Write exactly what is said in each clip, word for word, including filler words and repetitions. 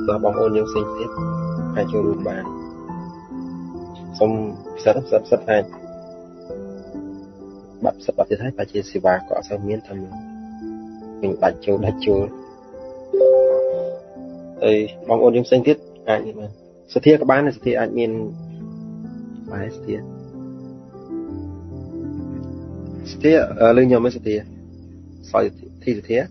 là bóng ôn những sinh tiết hai chỗ rùm bàn xong sắp sắp sắp hai bắp sắp bắp thì thấy bà chị xì bà có sao miên thầm mình đánh chỗ đánh chỗ ơi bóng ôn những sinh tiết ai như mà sự thiết các bạn này sự thiết ai miên bài sự thiết sự thiết ở lưng nhau mới sự thiết sau thì sự thiết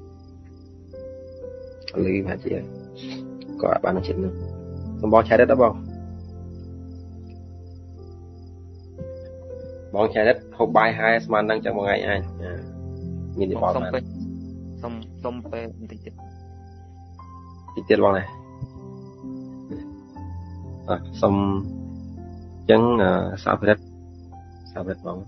lưng mà chị có bạn nói chuyện nữa xong bóng trái đất đó bóng bóng trái đất hộp bài hai mà đang trong một ngày ai nhìn đi bóng xong pe xong xong pe thì chết thì tiết bóng này à, xong chân uh, sao phải đất sao phải đất bóng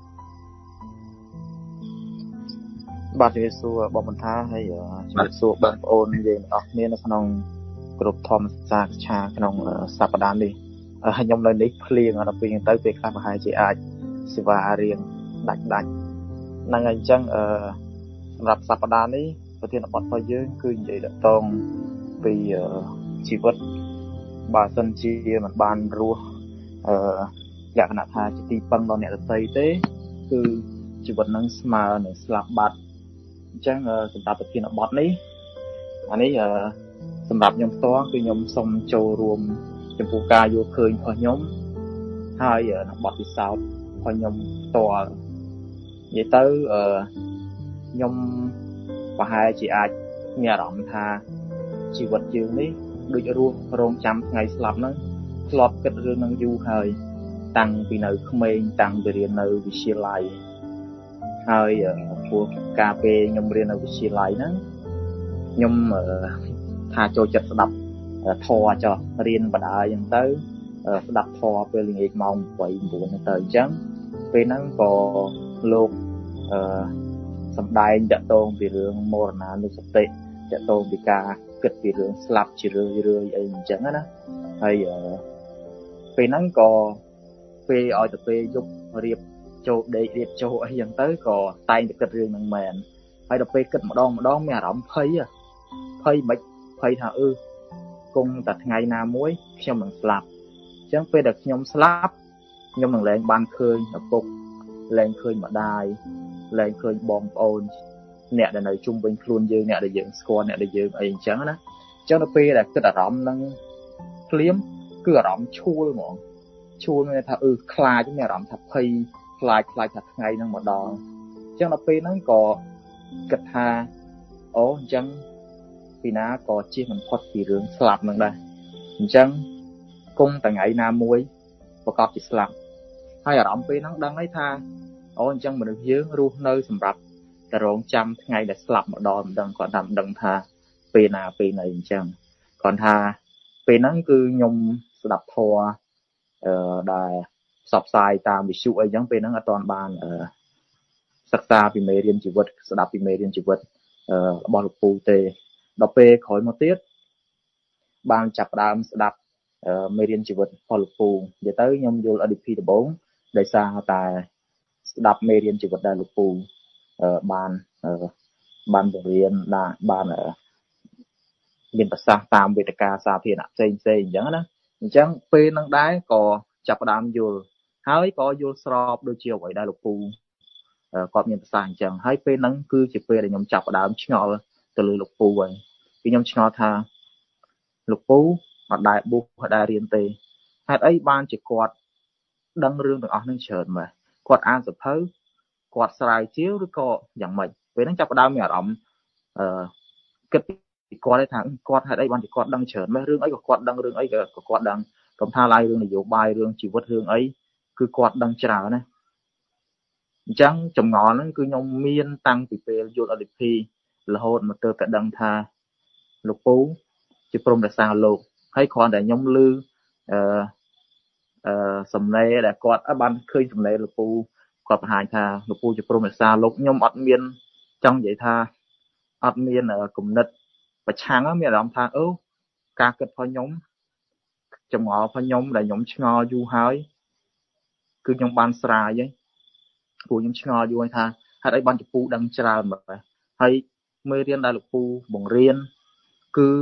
បាទជំរាបសួរបងបន្ថាហើយជំរាបសួរបងប្អូនយើងអស់គ្នានៅក្នុងក្រុមធម្មសាស្ត្រឆាក្នុងសប្តាហ៍នេះហើយខ្ញុំនៅនេះភ្លៀងដល់ពេលទៅពេលខ្លះប្រហែលជាអាចសេវារៀងដាច់ដាច់ហ្នឹងហើយអញ្ចឹងអឺសម្រាប់សប្តាហ៍នេះប្រធានបទរបស់យើងគឺនិយាយតងពីជីវិតបើសិនជាមិនបានរស់អឺលក្ខណៈថាជាទីពឹងដល់អ្នកដទៃទេគឺជីវិតនឹងស្មើនឹងស្លាប់បាត់អញ្ចឹងសម្រាប់ប្រធានបទនេះអានេះសម្រាប់ខ្ញុំផ្ទាល់គឺខ្ញុំសូមចូលរួមចំពោះការយល់ឃើញរបស់ខ្ញុំហើយនឹងបទពិសោធន៍របស់ខ្ញុំផ្ទាល់និយាយទៅខ្ញុំប្រហែលជាអាចមានអារម្មណ៍ថាជីវិតយើងនេះដូចរស់រងចាំថ្ងៃស្លាប់ហ្នឹងធ្លាប់គិតរឿងហ្នឹងយូរហើយតាំងពីនៅក្មេងតាំងពីរៀននៅវិទ្យាល័យហើយព្រោះការពេលខ្ញុំរៀននៅវិទ្យាល័យហ្នឹងខ្ញុំថាចូលចិត្តស្ដាប់ធម៌ចុះរៀនបណ្ដាអញ្ចឹងទៅស្ដាប់ធម៌ពេលល្ងាចម៉ោងeight nineហ្នឹងទៅអញ្ចឹងពេលហ្នឹងក៏លោកអឺសម្ដែងតាក់ទងពីរឿងមរណានុសតិតាក់ទងពីការគិតពីរឿងស្លាប់ជារឿយរឿយអីអញ្ចឹងណាហើយពេលហ្នឹងក៏ពេលឲ្យទៅពេលយប់រៀបចូលដេករៀបចូលអីចឹងទៅក៏តែងតែគិតរឿងហ្នឹងមែនហើយដល់ពេលគិតម្ដងម្ដងមានអារម្មណ៍ភ័យភ័យមិនភ័យថាអឺគង់តែថ្ងៃណាមួយខ្ញុំនឹងស្លាប់អញ្ចឹងពេលដែលខ្ញុំស្លាប់ខ្ញុំនឹងលែងបានឃើញឪពុកលែងឃើញម្ដាយលែងឃើញបងប្អូនអ្នកដែលនៅជុំវិញខ្លួនយើងអ្នកដែលយើងស្គាល់អ្នកដែលយើងអីអញ្ចឹងណាអញ្ចឹងដល់ពេលដែលគិតអារម្មណ៍ហ្នឹងភ្លាមគឺអារម្មណ៍ឈួលហ្មងឈួលមានថាអឺខ្លាចមានអារម្មណ៍ថាភ័យខ្លាចខ្លាចថាថ្ងៃហ្នឹងមកដល់អញ្ចឹងដល់ពេលហ្នឹងក៏គិតថាអូអញ្ចឹងពីណាក៏ជៀសមិនផុតពីរឿងស្លាប់ហ្នឹងដែរអញ្ចឹងគង់តែថ្ងៃណាមួយប្រកបជាស្លាប់ហើយអារម្មណ៍ពេលហ្នឹងដឹងហើយថាអូអញ្ចឹងមនុស្សយើងរស់នៅសម្រាប់តែរងចាំថ្ងៃដែលស្លាប់មកដល់មិនដឹងគាត់ថាមិនដឹងថាពេលណាពេលណីអញ្ចឹងគាត់ថាពេលហ្នឹងគឺខ្ញុំស្ដាប់ធម៌អឺដែលផ្សព្វផ្សាយតាមវិទ្យុអីចឹងពេលហ្នឹងអត់ទាន់បានសិក្សាពីមេរៀនជីវិតស្ដាប់ពីមេរៀនជីវិតរបស់លោកពូទេដល់ពេលក្រោយមកទៀតបានចាប់ផ្ដើមស្ដាប់មេរៀនជីវិតរបស់លោកពូនិយាយទៅខ្ញុំយល់អតីតដំបូងដោយសារតែស្ដាប់មេរៀនជីវិតដែលលោកពូបានបានបង្រៀនបានមានប្រសាសន៍តាមវេទិកាសាធារណៈផ្សេងផ្សេងអញ្ចឹងណាអញ្ចឹងពេលហ្នឹងដែរក៏ចាប់ផ្ដើមយល់ហើយក៏យល់ស្របដូចជាអ្វីដែលលោកពូគាត់មានប្រសាសន៍អញ្ចឹងហើយពេលហ្នឹងគឺជាពេលដែលខ្ញុំចាប់ផ្ដើមឆ្ងល់ទៅលើលោកពូហើយពីខ្ញុំឆ្ងល់ថាលោកពូអត់ដែលបុះអត់ដែលរៀនទេហេតុអីបានជាគាត់ដឹងរឿងទាំងអស់ហ្នឹងច្រើនម៉េចគាត់អានសភៅគាត់ស្រាវជ្រាវឬក៏យ៉ាងម៉េចពេលហ្នឹងចាប់ផ្ដើមមានអារម្មណ៍អឺគិតពីគាត់ថាគាត់ហេតុអីបានជាគាត់ដឹងច្រើនម៉េចរឿងអីក៏គាត់ដឹងរឿងអីក៏គាត់ដឹងកុំថាឡើយរឿងនយោបាយរឿងជីវិតរឿងអីគឺគាត់ដឹងច្រើនណាអញ្ចឹងចម្ងល់ហ្នឹងគឺខ្ញុំមានតាំងពីពេលយល់អតីតរហូតមកទើបតែដឹងថាលោកពូជាព្រមរក្សាលោកហើយគ្រាន់តែខ្ញុំឮអឺអឺសំណេរដែលគាត់បានឃើញសំណេរលោកពូគាត់បង្ហាញថាលោកពូជាព្រមរក្សាលោកខ្ញុំអត់មានចង់និយាយថាអត់មានគំនិតប្រឆាំងមានអារម្មណ៍ថាអូការគិតរបស់ខ្ញុំចម្ងល់របស់ខ្ញុំដែលខ្ញុំឆ្ងល់យូរហើយគឺខ្ញុំបានស្រាយហើយព្រោះខ្ញុំឆ្ងល់យូរហើយថាហេតុអីបានលោកពូដឹងច្រើនមកហើយមេរៀនដែលលោកពូបង្រៀនគឺ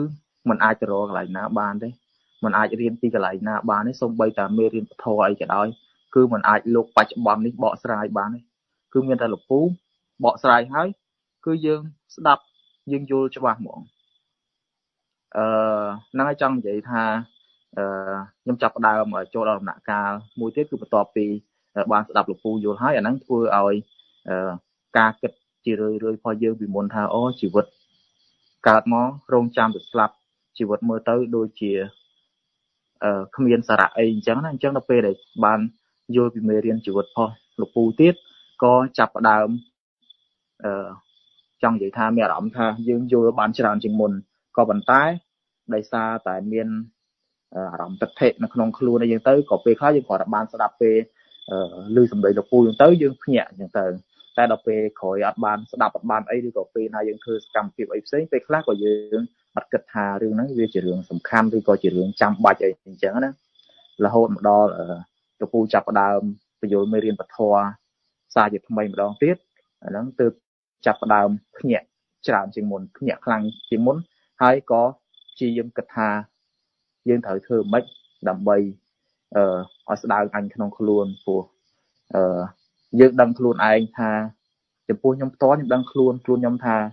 mình ai từ rồi lại na ban đấy mình ai riêng pi cái lại na ban đấy xong bây giờ mê riêng thôi cái đó cứ mình ai lục bạch bom đi bỏ sài bán đấy cứ miền tây lục phú bỏ sài hết cứ dương đập dương vô cho bạn muộn nói trong vậy tha nhâm chập đào mà cho đào nạ ca mùi tiết cứ tọp pi ban đập lục phú vô hết anh thưa ơi ca kịch chỉ rơi rơi phơi dương bị môn tha ô chỉ vật cả mó rong chạm được slap chỉ vật mưa tới đôi chìa không yên xả ấy chẳng là chẳng là pe để ban vô bị mê riêng chỉ vật thôi lục phù tiết có chập đào trong vậy tha mẹ ẩm tha dương vô ban tràn trình môn có bàn tay đại xa tại miền ẩm tập thể nó không luôn đây dương tới có pe khác dương còn là ban sẽ đạp pe lưu sầm đầy lục phù dương tới dương nhẹ dương tớiแต่เราไปคอยอัดบานสดับอัดบานไอ้ดีกว่าไปนายยังคือกำเก็บไอ้เส้นไปคลาก็ยังอัดกระทาเรื่องนั้นเรื่องเรื่องสำคัญดีกว่าเรื่องจำบาดใจจริงๆนะแล้วโหดมาดอตัวปูจับดาวประโยชน์ไม่เรียนปัททอซาหยุดทำไมมาดองติดนั้นตัวจับดาวเนี่ยจานจิงมุนเนี่ยคลังจิงมุนให้ก็ชียมกระทายังถ่ายเธอไม่ดำใบเอ่ออัสดาวอันขนมขลุ่นปูเอ่อdương đăng luôn ai tha chụp phu nhóm to nhưng đăng luôn luôn nhóm tha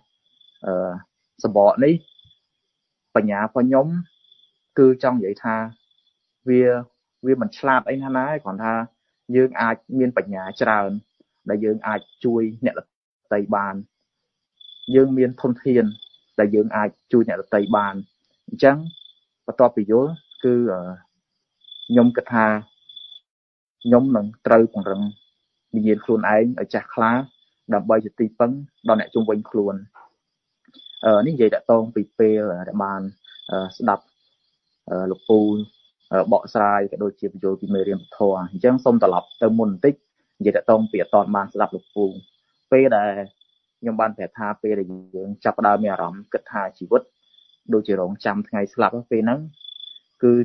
sờ bọ ní và nhà và nhóm cư trong vậy tha vì vì mình slap anh hắn nói còn tha dương ai miên bạch nhà tràn là dương ai chui nhẹ là tây bàn dương miên thôn thiên là dương ai chui nhẹ là tây bàn chẳng và to bị dối cứ nhóm kịch tha nhóm nâng trâu còn rừng nhìn khuôn ấy ở chặt khá đầm bay trực tiếp phấn đòn nẹt chung quanh khuôn ờ những gì đã tôn bị pê là đại bàn đập lục phu bọ sai cái đôi chiếc rồi bị mê riêng thua chẳng xong tập lập từ môn tích gì đã tôn bị toàn bàn đập lục phu pê là nhung ban phải tha pê là dưỡng chập đào mè rắm cất hà chỉ vứt đôi chỉ rộng trăm ngày slap pê nắng cứ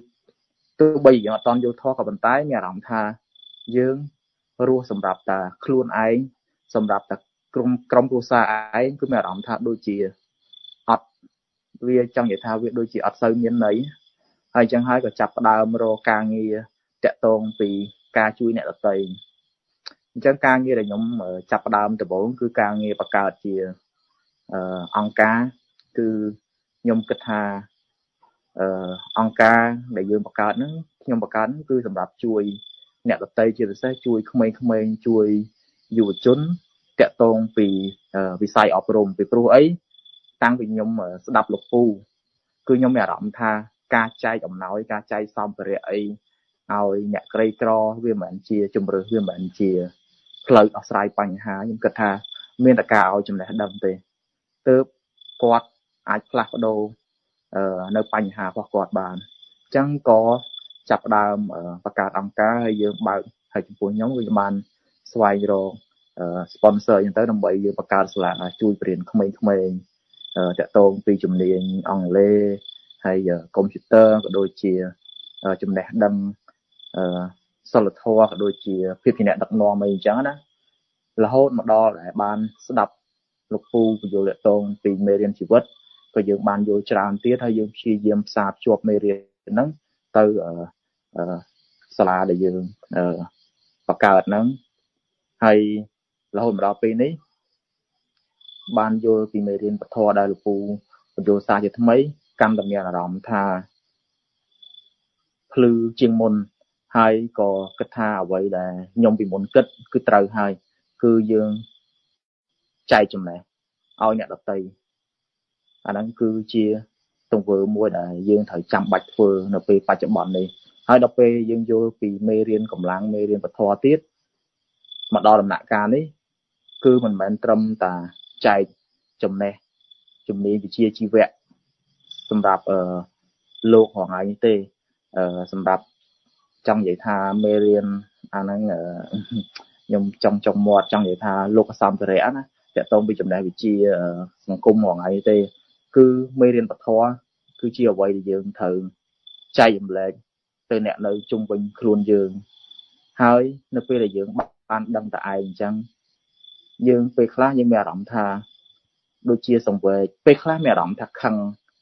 từ bây giờ toàn vô thua cả bàn tay mè rắm tha dưỡngรู้สำหรับแต่ครูนไอ้สำหรับแต่กรมกรมกู้ซาไอ้คือแม่รำท่าโดยจีอัดเวียจังอย่างท่าเวียโดยจีอัดเซิร์ยันไหนให้จังให้ก็จับดาวมโรกางเงียเจาะตรงปีกาช่วยเนี่ยตะเตยจังกางเงียแต่ยมจับดาวแต่บอกคือกางเงียประกาศจีองกาคือยมกระทาองกาได้ยืมประกาศนั้นยมประกาศนั้นคือสำหรับช่วยเนี่ยตะเตยจีจะใช้ช่วยขมายขมายช่วยอยู่จนเจาะตรงปีวิสัยอบรมปีปลุกไอ้ตั้งเป็นยมสดับหลบปูคือยมแม่รำท่ากาใจอมน้อยกาใจซ้ำไปเรื่อยเอาเนี่ยไกลกรอเวียนเหมือนเชียจุ่มเรือเวียนเหมือนเชียเพลิดเอาสายปัญหายมกระทาเมียนตะกาเอาจุ่มแหลดำเตะเติบกอดอาจพลักโดในปัญหาพอกอดบานจังก็จับดามประกาศอังกาให้ยืมบ่าวให้จุ่มปุ่นย้อมวิมานสวายโรสปอนเซอร์ยังเติมนำใบยืมประกาศสละช่วยเปลี่ยนขมายขมายจะตรงปีจุ่มเรียนอังเลhayคอมพิวเตอร์ก็โดยเชียจุ่มแหนดำสลัดทัวก็โดยเชียพิพิธภัณฑ์ดักนอไม่จังนะแล้วโหดมาดอหลายบ้านสดับลูกปูอยู่เลตรงปีเมเรียนชีวิตก็ยังบ้านอยู่จานเตี้ยถ้ายังชีเยี่ยมสาบจวบเมเรียนนั้นเตอสลาได้ยังประกาศนั้นให้แล้วโหดมาดอปีนี้บ้านอยู่ปีเมเรียนปะทอได้ลูกปูอยู่สาจะทำไมกันดำเนินรำท่าพลือเชียงมนให้ก็กระทาไว้แต่ยมปีมนกึศคือเตาให้คือยืงใจจุ่มไหนเอาเนี่ยดับตีอันนั้นคือเชียตรงเวอร์มวยแต่ยืงถ่ายจำบัดเวอร์ในปีปัจจุบันนี้ให้ดับไปยืงโยปีเมเรียนกำลังเมเรียนปะทอติดมาดอลำหนักการนี้คือมันเหมือนตรมตาใจจุ่มไหนจุ่มนี้วิเชียชีวะสำหรับโลกของไอ้เต้สำหรับจังใหญ่ทาเมเรียนอันนั้นยมจังจังหมดจังใหญ่ทาโลกสามเสรีนะจะต้องไปจำแนกวิจีสังคมของไอ้เต้คือเมเรียนปัททอคือเชี่ยวไว้ยืนถือใจยมเล็กเตเนี่ยในจุ่มเป็นครูนยืนหายในปีละยืนบ้านดังแต่ไอ้จังยืนไปคลายังแม่รำทาโดยเชี่ยสมเวชไปคลาแม่รำทักขัง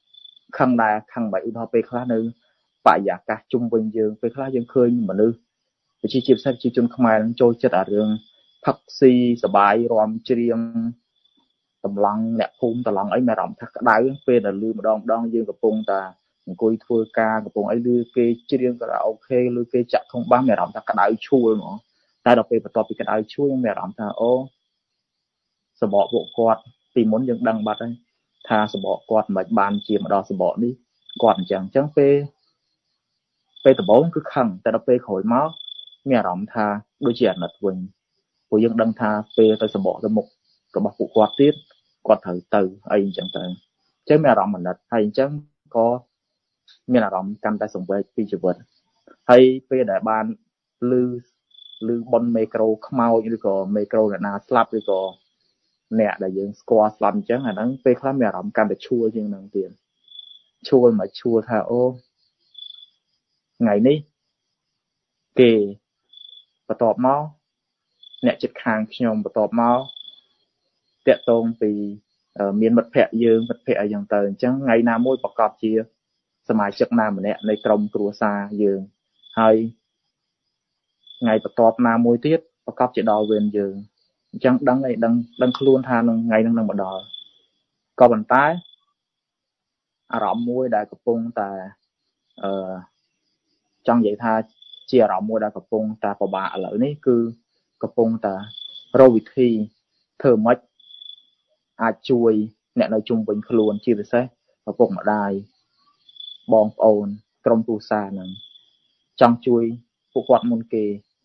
khăn đà khăn bảy đó pe khá nữ bại giả cả chung bình dương pe khá dương khơi mà nữ chỉ chìm sát chỉ chun không ai trôi chết ở đường thắc si sờ bài rom chiêng tầm lăng nẹt phun tầm lăng ấy mẹ rộng thắc đáy pe là lư mà đong đong dươngกับpung ta cùi thua caกับpung ấy lư kê chiêng cái là ok lư kê chặt không bán mẹ rộng thắc đáy chui mà ta đọc pe bắt tập cái đáy chui mẹ rộng ta ô sờ bỏ bộ quạt tìm muốn những đăng bát ấy tha sờ bỏ quạt mà bàn chìm mà đo sờ bỏ đi quạt chẳng chẳng pe pe tập bốn cứ khăng ta đọc pe khỏi máu mẹ rộng tha đôi chuyện lật quỳnh của dân đăng tha pe ta sờ bỏ ra một cái bọc bộ quạt tiết quạt thử từ ai chẳng tới chứ mẹ rộng mình lật hay chẳng có mẹ rộng căn ta sống về phi chụp vật hay pe đại ban lư lư bon micro khmau như có micro là na slap như có nè đại dương squat làm chẳng là nó pe khá mẹ rộng căn để chua nhưng năng tiền chua mà chua tha ô ngày ní kì và tọp máu nè chết khang nhom và tọp máu tẹt tông vì miền mật phệ dương mật phệ dạng tờ chẳng ngày nào môi bọc cọp chiaสมาชิกนามันเนี่ยในกรมครัวซายืงให้ไงประกอบนาโมยเทียประกอบจะดอเวียนยืงจังดังไงดังดังคล้วนทานไงดังดังมาดอก็บรรท้ายอารมณ์มวยได้กระปุงแต่เอ่อจังใหญ่ท่าเชียร์อารมณ์มวยได้กระปุงแต่ปะบะเหล่านี้คือกระปุงแต่เราวิธีเธอมัดอาช่วยเนี่ยในจุ่มเป็นคล้วนชีวิตเซ่กระปุงมาได้บองโอนกรมปูซาหนึ่งจังช่วยผู้กวาดมุนเก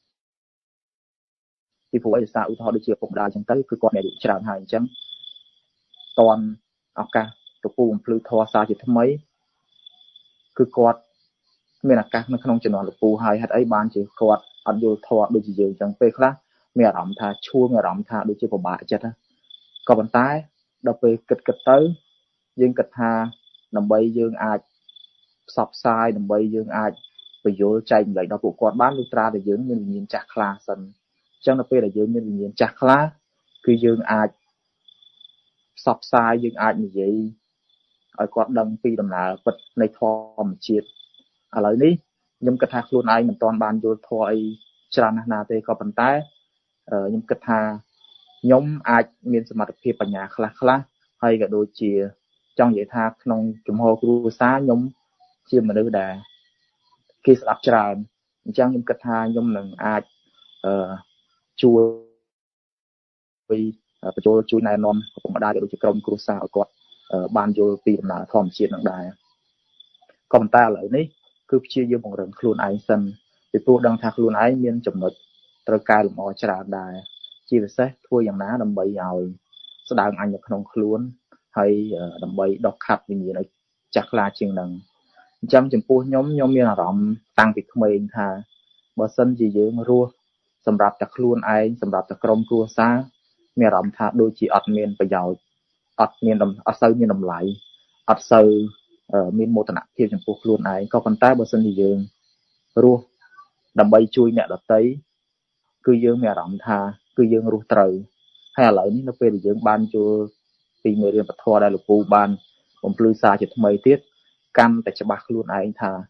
ที่ผู้ไอ้สาวอุทธรณ์ได้เชียร์ผมได้จังtớiคือกวาดเนี่ยดุจราหายจังตอนอากาศตัวปูพลือทอซาจิตทำไมคือกวาดเมื่ออากาศในขนมจะนอนตัวปูหายหัดไอ้บ้านจีกวาดอัดโยทอโดยจีเยจังไปคละเมื่อรำท่าช่วยเมื่อรำท่าโดยจีผมบาดจัดนะก็บรรท้ายเราไปกึดกึดtớiยังกึดท่านำใบยังอาจสอบทรายนำใบยังอาจไปโยใจเหมือนเราปลูกกอดบ้านลูกตราแต่ยังมีวิญญาณจักรคลาสันจังเราไปแต่ยังมีวิญญาณจักรคลาคือยังอาจสอบทรายยังอาจมีใจไอ้กอดดังปีดำนาปิดในทอมเชียดอะไรนี้ยมกระทาครูนไอเหมือนตอนบานโยทอยจรานาเตก็ปันท้ายยมกระทายมอาจมีสมรรถเพียปัญญาคลาคลาให้กับโดยเชียจังใหญ่ทาขนมจุ่มโฮครูซายมเชียมันดูแดkhiสลับจราจังยมกระทายมหนึ่งอาจช่วยไปประโยชน์ช่วยนายนอมผมมาได้โดยกรมครูซาออกบานโยปีดำนาทอมเชียนได้ก็มันตาเหล่านี้คือเชื่อเยอะของเรื่องครูนไอซันไปพูดดังทางครูนไอมีนจำนวนตระการหลงอจราได้ชีวิตเซ่ทั่วอย่างน้าดำใบเอาแสดงอันอย่างขนมคล้วนให้ดำใบดอกขัดมีอะไรจักรลาเชียงดังจำจำพูดย้อมย้อมมีอารมณ์ตั้งติดขมเองท่าบอสันจีเยอะมารัวสำหรับตะครูนไอสำหรับตะกรมครัวซามีอารมณ์ท่าโดยจีอัดเมียนประโยชน์อัดเมียนดำอัดเซอร์เมียนดำไหลอัดเซอร์มีโมตนะเทียบจำพวกล้วนไอ้ก็คนใต้บริษัทที่ยืงรู้ดำใบช่วยเนี่ยดอกเตยคือยืงมีอารมณ์ท่าคือยืงรู้เตยให้อะไรนี่เราเป็นยืงบานจูปีเมื่อเรียนปฐวได้หรือปูบานผมปลื้มซาจะทำไมเทียบกันแต่จะบักล้วนไอ้ท่า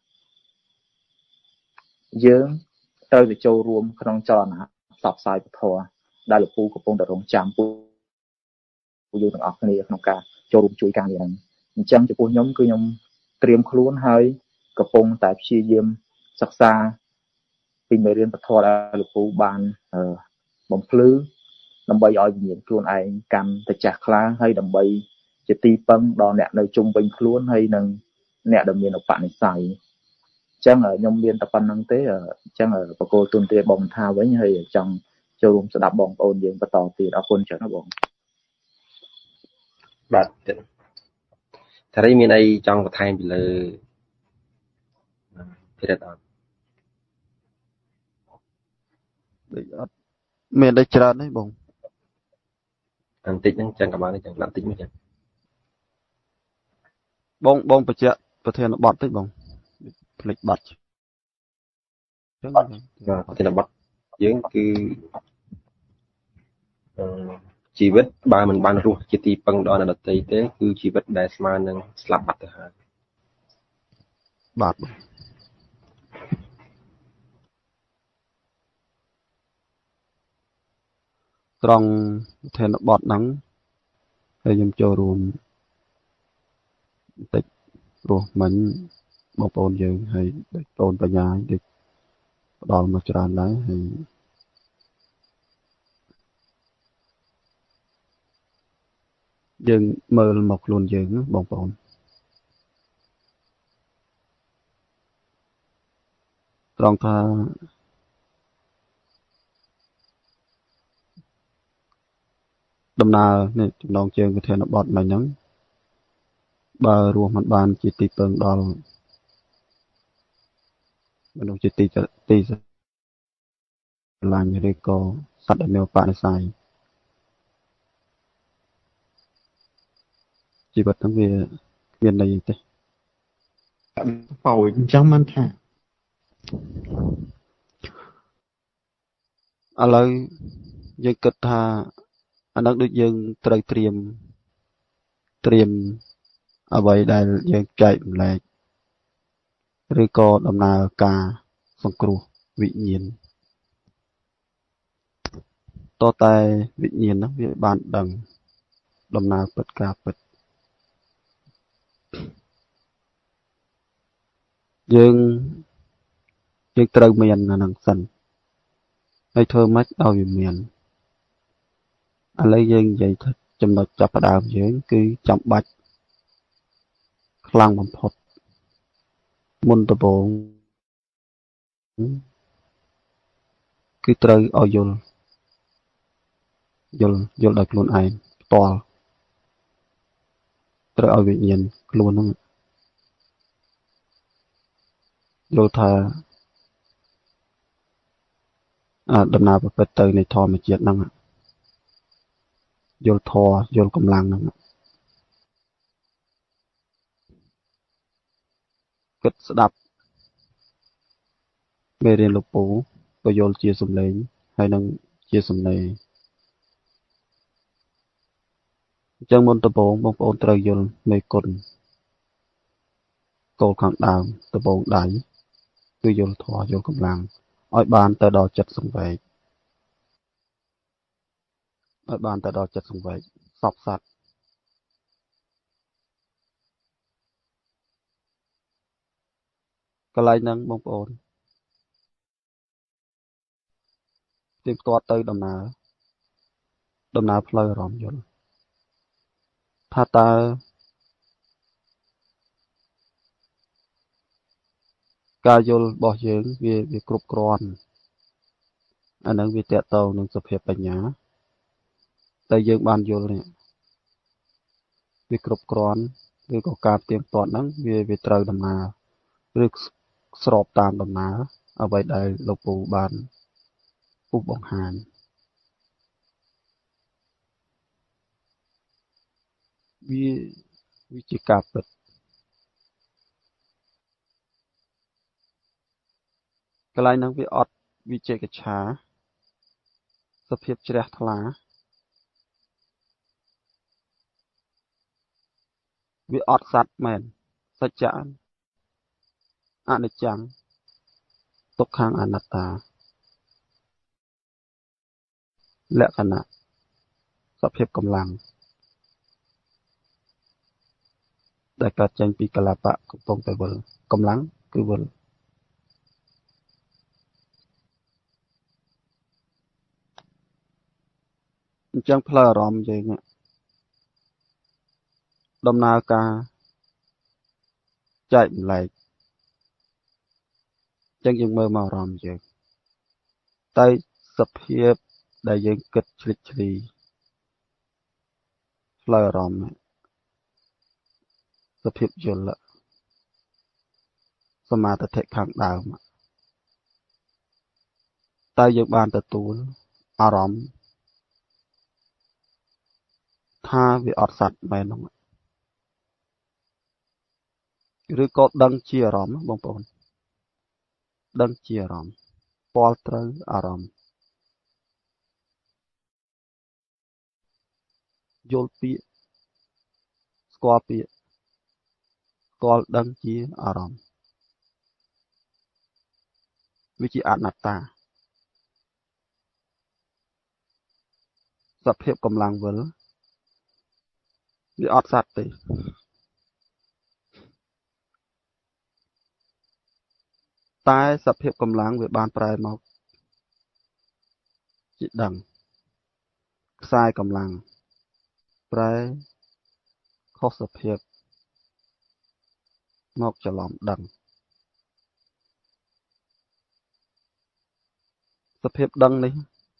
ยืงเตยจะโจรวมขนมจรนะสอบสายปฐวได้หรือปูกับปงแต่รงจำปูปูยืงต่างออกนี่ขนมกาโจรวมช่วยกันอย่างจังจะพูดย้อมคือย้อมเตรียมคล้วนให้กระปงแต่ชีเยี่ยมศักษาปีเมื่อเรียนปฐวได้หรือปูบานบ่มพลื้ดำใบอ้อยเหนียงคล้วนไอกันแต่จากคลาให้ดำใบจะตีปังดอนเนี่ยในจุ่มเป็นคล้วนให้นังเนี่ยดำเนินออกปะในใส่จังởย้อมเรียนตะปันนังเต้จังởปะโกตุนเตียบ่มท่าไว้ให้จังจะรวมสดับบ่มโอนยังประต่อตีเอาคนเจอนะบ่บัดถ้าได้มีในจังประเทศไปเลยพิจารณาเมียได้จราได้บ่งอันติดนั่งจังกับบ้านนี่จังหลังติดไม่จังบ่งบ่งประเจประเทศบัดได้บ่งผลิตบัดประเทศบัดยังคือชีวิตบ้านมันบ้านรูปจิตตีปังดอนอันดับเต้คือชีวิตได้สมานึงสลับบัดทหารបាទត្រង់ប្រធានបទហ្នឹងហើយខ្ញុំចូលរួមបន្តិចព្រោះមិញបងប្អូនយើងហើយដូចបងប្អូនបញ្ញាដូចផ្ដល់មកច្រើនដែរហើយយើងមើលមកខ្លួនយើងបងប្អូនត្រង់ថាដំណើរនេះចំណងជើងប្រធានបទមិញហ្នឹងបើរស់មិនបានជាទីពឹងដល់មនុស្សជាទីទីស្រឡាញ់ឬក៏សត្វដែលមានបនិស្ស័យជីវិតហ្នឹងវាគ្មានន័យទេប៉ោយអញ្ចឹងមិនថាឥឡូវយើងគិតថាអានឹងដូចយើងត្រូវត្រៀមត្រៀមអ្វីដែលយើងចែកម្លែកឬក៏ដំណើរការសង្គ្រោះវិញ្ញាណតតែវិញ្ញាណហ្នឹងវាបានដឹងដំណើរពិតការពិតយើងយើងត្រូវមានអានឹងសិនហើយធ្វើម៉េចឲ្យវាមានឥឡូវយើងនិយាយថាចំណុចចាប់ផ្ដើមយើងគឺចាំបាច់ខ្លាំងបំផុតមុនដំបូងគឺត្រូវឲ្យយល់យល់យល់ដោយខ្លួនឯងផ្ទាល់ត្រូវឲ្យវិញ្ញាណខ្លួនហ្នឹងយល់ថាអាដំណើរប្រព្រឹត្តទៅនៃធម្មជាតិហ្នឹងយល់ធម៌យល់កម្លាំងហ្នឹងគិតស្ដាប់មេរៀនលោកពូក៏យល់ជាសំឡេងហើយនឹងជាសំណេរអញ្ចឹងមុនដំបូងបងប្អូនត្រូវយល់មេគុណគោលខាងដើមដំបូងដៃគឺយល់ធម៌យល់កម្លាំងឲ្យបានទៅដល់ចិត្តសង្វេគឲ្យបានទៅដល់ចិត្តសង្វេគសពសត្វកន្លែងហ្នឹងបងប្អូនទៀងទាត់ទៅដំណើរដំណើរផ្លូវអារម្មណ៍យល់ថាតើការយល់របស់យើងវាវាគ្រប់គ្រាន់អាហ្នឹងវាតកតងនឹងសភាពបញ្ញាតែយើងបានយល់នេះវាគ្រប់គ្រាន់ឬក៏ការទៀងទាត់ហ្នឹងវាវាត្រូវដំណើរឬស្របតាមដំណើរអ្វីដែលលោកពូបានពូបង្ហាញវាវាជាការពិតកន្លែងហ្នឹងវាអត់វិជេកឆាសភាពជ្រះថ្លាវាអត់សัตว์មែនសច្ចៈអនិច្ចំទុក្ខំអនត្តាលក្ខណៈសភាពកម្លាំងដែលកើតចេញពីកលបៈកំពុងតែវិលកម្លាំងគឺវិលអញ្ចឹងផ្លូវអារម្មណ៍យើងដំណើរការចែកម្លែកអញ្ចឹងយើងមើលមកអារម្មណ៍យើងតែសភាពដែលយើងគិតជ្រិចជ្រីផ្លូវអារម្មណ៍សភាពយល់សមាធិខាងដើមតែយើងបានទទួលអារម្មណ៍ថាវាអត់សัตว์មែនហ្នឹងឬក៏ដឹងជាអារម្មណ៍បងប្អូនដឹងជាអារម្មណ៍ពាល់ត្រូវអារម្មណ៍យល់ពាក្យស្គាល់ពាក្យស្គាល់ដឹងជាអារម្មណ៍វាជាអនត្តាសភាពកម្លាំងវិលវាអត់សត្វទេតែសភាពកម្លាំងវាបានប្រែមកជាដឹងខ្សែកម្លាំងប្រែខុសសភាពមកច្រឡំដឹងសភាពដឹងនេះ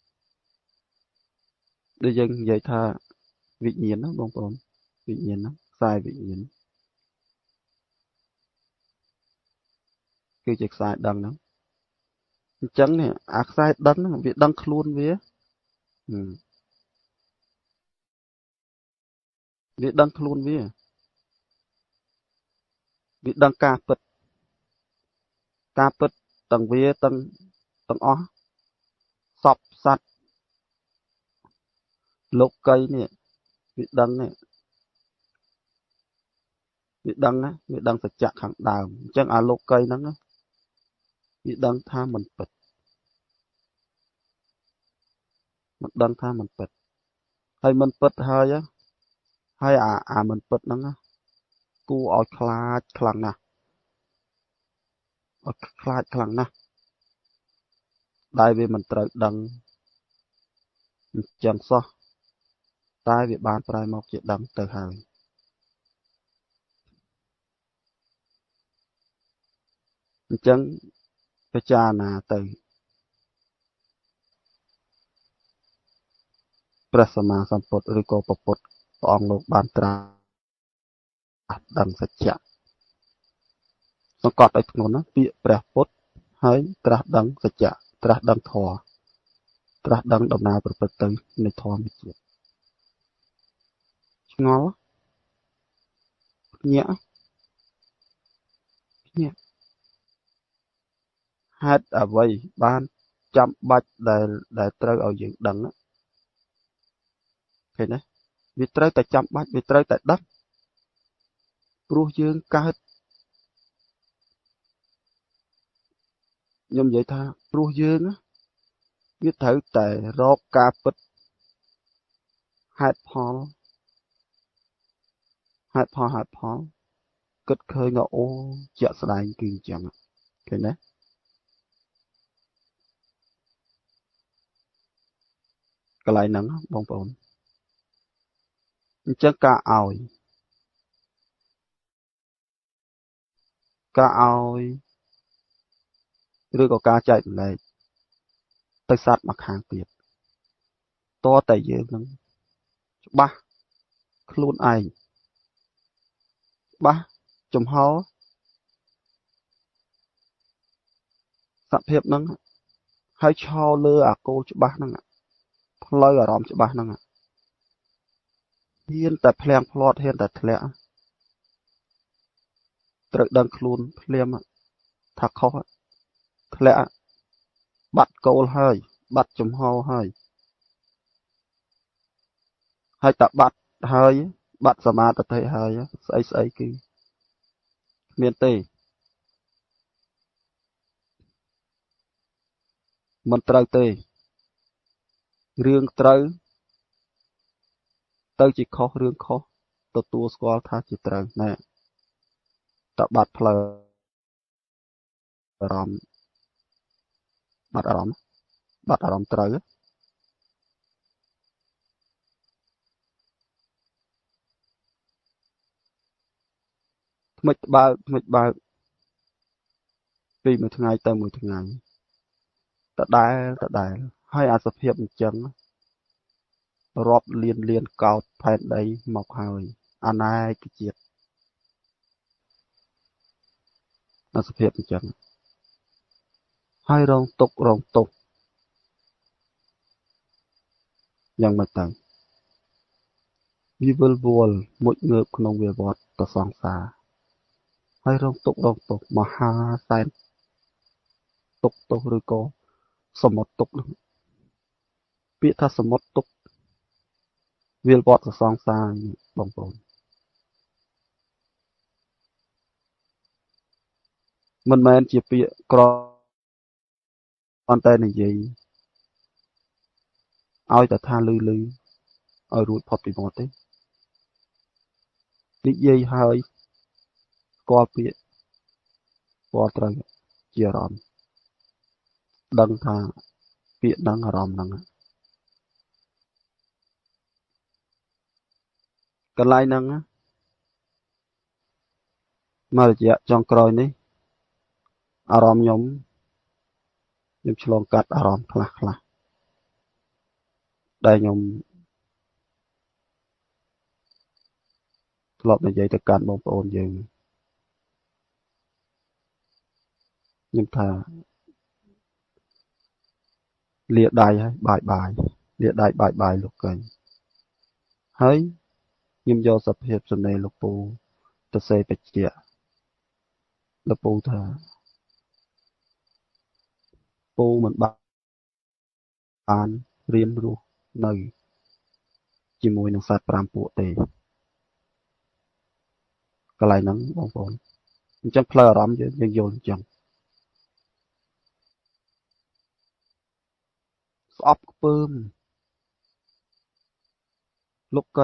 ដូចយើងនិយាយថាវិញ្ញាណណាបងប្អូនវិញ្ញាណណាខ្សែវិញ្ញាណគឺជាខ្សែដឹងហ្នឹងអញ្ចឹងនេះអាខ្សែដឹងហ្នឹងវាដឹងខ្លួនវាវាដឹងខ្លួនវាវាដឹងការពិតការពិតទាំងវាទាំងទាំងអស់សពសត្វលោកីនេះវាដឹងនេះវាដឹងណាវាដឹងសច្ចៈខាងដើមអញ្ចឹងអាលោកីហ្នឹងវាដឹងថាមិនពិតមិនដឹងថាមិនពិតហើយមិនពិតហើយហើយអាអាមិនពិតហ្នឹងគួរឲ្យខ្លាចខ្លាំងណាស់ឲ្យខ្លាចខ្លាំងណាស់ដែលវាមិនត្រូវដឹងអញ្ចឹងសោះតែវាបានប្រែមកជាដឹងទៅហើយអញ្ចឹងពិចារណាទៅព្រះសម្មាសម្ពុទ្ធឬក៏ព្រះពុទ្ធព្រះអង្គលោកបានត្រាស់ដឹងសច្ចៈសង្កត់ឲ្យធ្ងន់ណាពាក្យព្រះពុទ្ធហើយត្រាស់ដឹងសច្ចៈត្រាស់ដឹងធម៌ត្រាស់ដឹងដំណើរប្រព្រឹត្តទៅនៃធម៌ជាតិឆ្ងល់ញាក់ញាក់ហេតុអ្វីបានចាំបាច់ដែលដែលត្រូវឲ្យយើងដឹងឃើញទេវាត្រូវតែចាំបាច់វាត្រូវតែដឹងព្រោះយើងកើតខ្ញុំនិយាយថាព្រោះយើងវាត្រូវតែរកការពិតហេតុផលហេតុផលហេតុផលគិតឃើញថាអូជាក់ស្ដែងគឺអញ្ចឹងឃើញទេកន្លែងហ្នឹងបងប្អូនអញ្ចឹងការឲ្យការឲ្យឬក៏ការចែករំលែកទៅសត្វមកខាងទៀតតើតែយើងនឹងច្បាស់ខ្លួនឯងច្បាស់ចំហសភាពហ្នឹងហើយឈរលើអាគោលច្បាស់ហ្នឹងផ្លូវអារម្មណ៍ច្បាស់ហ្នឹងហ៊ានតែភ្លាំងផ្លាត់ហ៊ានតែធ្លាក់ត្រូវដឹងខ្លួនភ្លាមថាខុសធ្លាក់បាត់គោលហើយបាត់ចំហហើយហើយតែបាត់ហើយបាត់សមាធិហើយស្អីស្អីគឺគ្មានទេមិនត្រូវទេរឿងត្រូវទៅជាខុសរឿងខុសទទួលស្គាល់ថាជាត្រូវណែតបាត់ផ្លូវអារម្មណ៍បាត់អារម្មណ៍បាត់អារម្មណ៍ត្រូវថ្មិចបើកថ្មិចបើកពីមួយថ្ងៃទៅមួយថ្ងៃដដែលដដែលហើយអាសភាពអញ្ចឹងរាប់លានលានកោតផែនដីមកហើយអនេកជាតិអាសភាពអញ្ចឹងហើយរងទុករងទុកយ៉ាងម៉េចទៅវាវិលវល់មុជងើបក្នុងវាវត្តទៅសង្សារហើយរងទុករងទុកមហាសែនទុកទោសឬក៏សមុទ្រទុកពាក្យថាសមុទ្រទុកវាលវត្តសង្សារបងប្អូនមិនមែនជាពាក្យក្រប៉ុន្តែនិយាយឲ្យតែថាលឺលឺឲ្យរួចផុតពីមាត់ទេនិយាយហើយស្គាល់ពាក្យស្គាល់ត្រូវជាអារម្មណ៍ដឹងថាពាក្យហ្នឹងអារម្មណ៍ហ្នឹងកន្លែងហ្នឹងមករយៈចុងក្រោយនេះអារម្មណ៍ខ្ញុំខ្ញុំឆ្លងកាត់អារម្មណ៍ខ្លះខ្លះដែលខ្ញុំធ្លាប់និយាយទៅកាន់បងប្អូនយើងខ្ញុំថាលាដៃហើយបាយបាយលាដៃបាយបាយលោកកែងហើយខ្ញុំយកសភាពសំណេរលោកពូទៅសេបច្ចៈលោកពូថាពូមិនបានរៀនរស់នៅជាមួយនឹងសត្វប្រាំពួកទេកន្លែងហ្នឹងបងប្អូនអញ្ចឹងផ្លូវអារម្មណ៍យើងយើងយល់អញ្ចឹងស្អប់ខ្ពើមលោកកៃ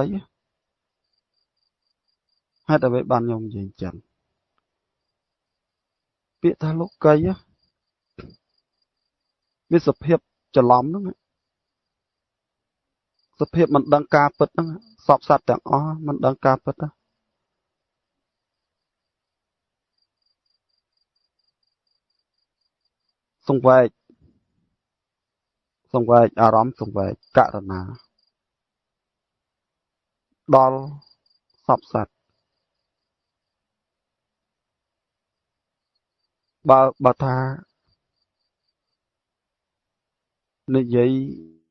ហេតុអ្វីបានខ្ញុំនិយាយអញ្ចឹងពាក្យថាលោកកៃវាសភាពច្រឡំហ្នឹងសភាពមិនដឹងការពិតហ្នឹងសពសត្វទាំងអស់មិនដឹងការពិតហ្នឹងសង្វែកសង្វែកអារម្មណ៍សង្វែកករណាដល់សពសត្វបើបើថានិយាយ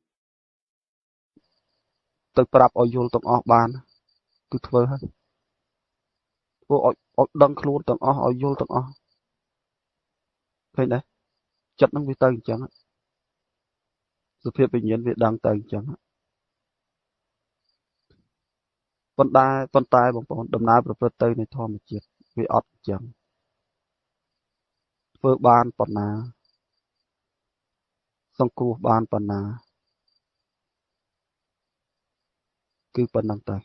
ទៅប្រាប់ឲ្យយល់ទាំងអស់បានគឺធ្វើហើយធ្វើឲ្យឲ្យដឹងខ្លួនទាំងអស់ឲ្យយល់ទាំងអស់ឃើញដែរចិត្តនឹងវាទៅអញ្ចឹងសភាពវិញ្ញាណវាដឹងទៅអញ្ចឹងប៉ុន្តែប៉ុន្តែបងប្អូនដំណើរប្រព្រឹត្តទៅនៃធម្មជាតិវាអត់អញ្ចឹងធ្វើបានប៉ុណ្ណាសង្គ្រោះបានប៉ុណ្ណាគឺប៉ុណ្ណឹងទៅ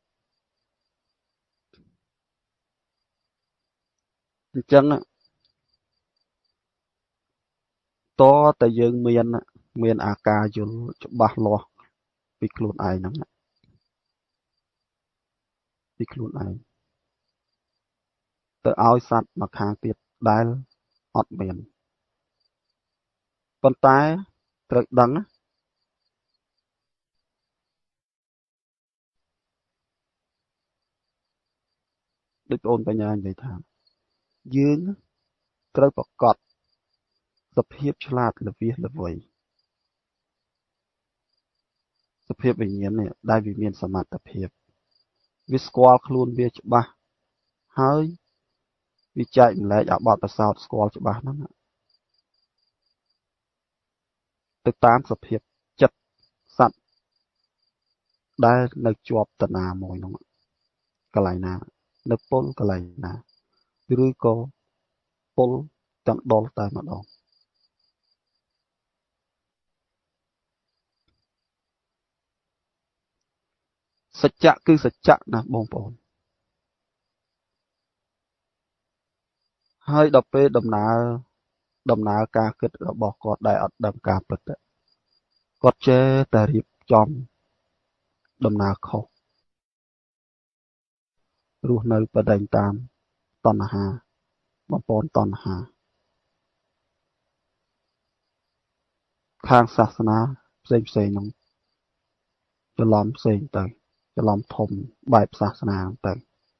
អញ្ចឹងតើតែយើងមានមានអាការយល់ច្បាស់លាស់ពីខ្លួនឯងហ្នឹងពីខ្លួនឯងទៅឲ្យសត្វមកខាងទៀតដែលអត់មានប៉ុន្តែត្រូវដឹងដូចបងបញ្ញានិយាយថាយើងត្រូវប្រកបសភាពឆ្លាតល្វីសល្វីសភាពវិញ្ញាណនេះដែលវាមានសមត្ថភាពវាស្គាល់ខ្លួនវាច្បាស់ហើយវាចែកម្លែកអាបត្តិប្រសោតស្គាល់ច្បាស់ហ្នឹងទៅតាមសភាពចិត្តសត្វដែលនៅជាប់តណាមួយហ្នឹងកន្លែងណានៅពលកន្លែងណាឬក៏ពលទាំងដុលតែម្ដងសច្ចៈគឺសច្ចៈណាបងប្អូនហើយដល់ពេលដំណើរដំណើរការគិតរបស់គាត់ដែលអត់ដឹងការពិតគាត់ចេះតែរៀបចំដំណើរខុសរស់នៅបដិញតាមតណ្ហាបងប្អូនតណ្ហាខាងសាសនាផ្សេងផ្សេងហ្នឹងច្រឡំផ្សេងទៅច្រឡំធំបែបសាសនាទៅ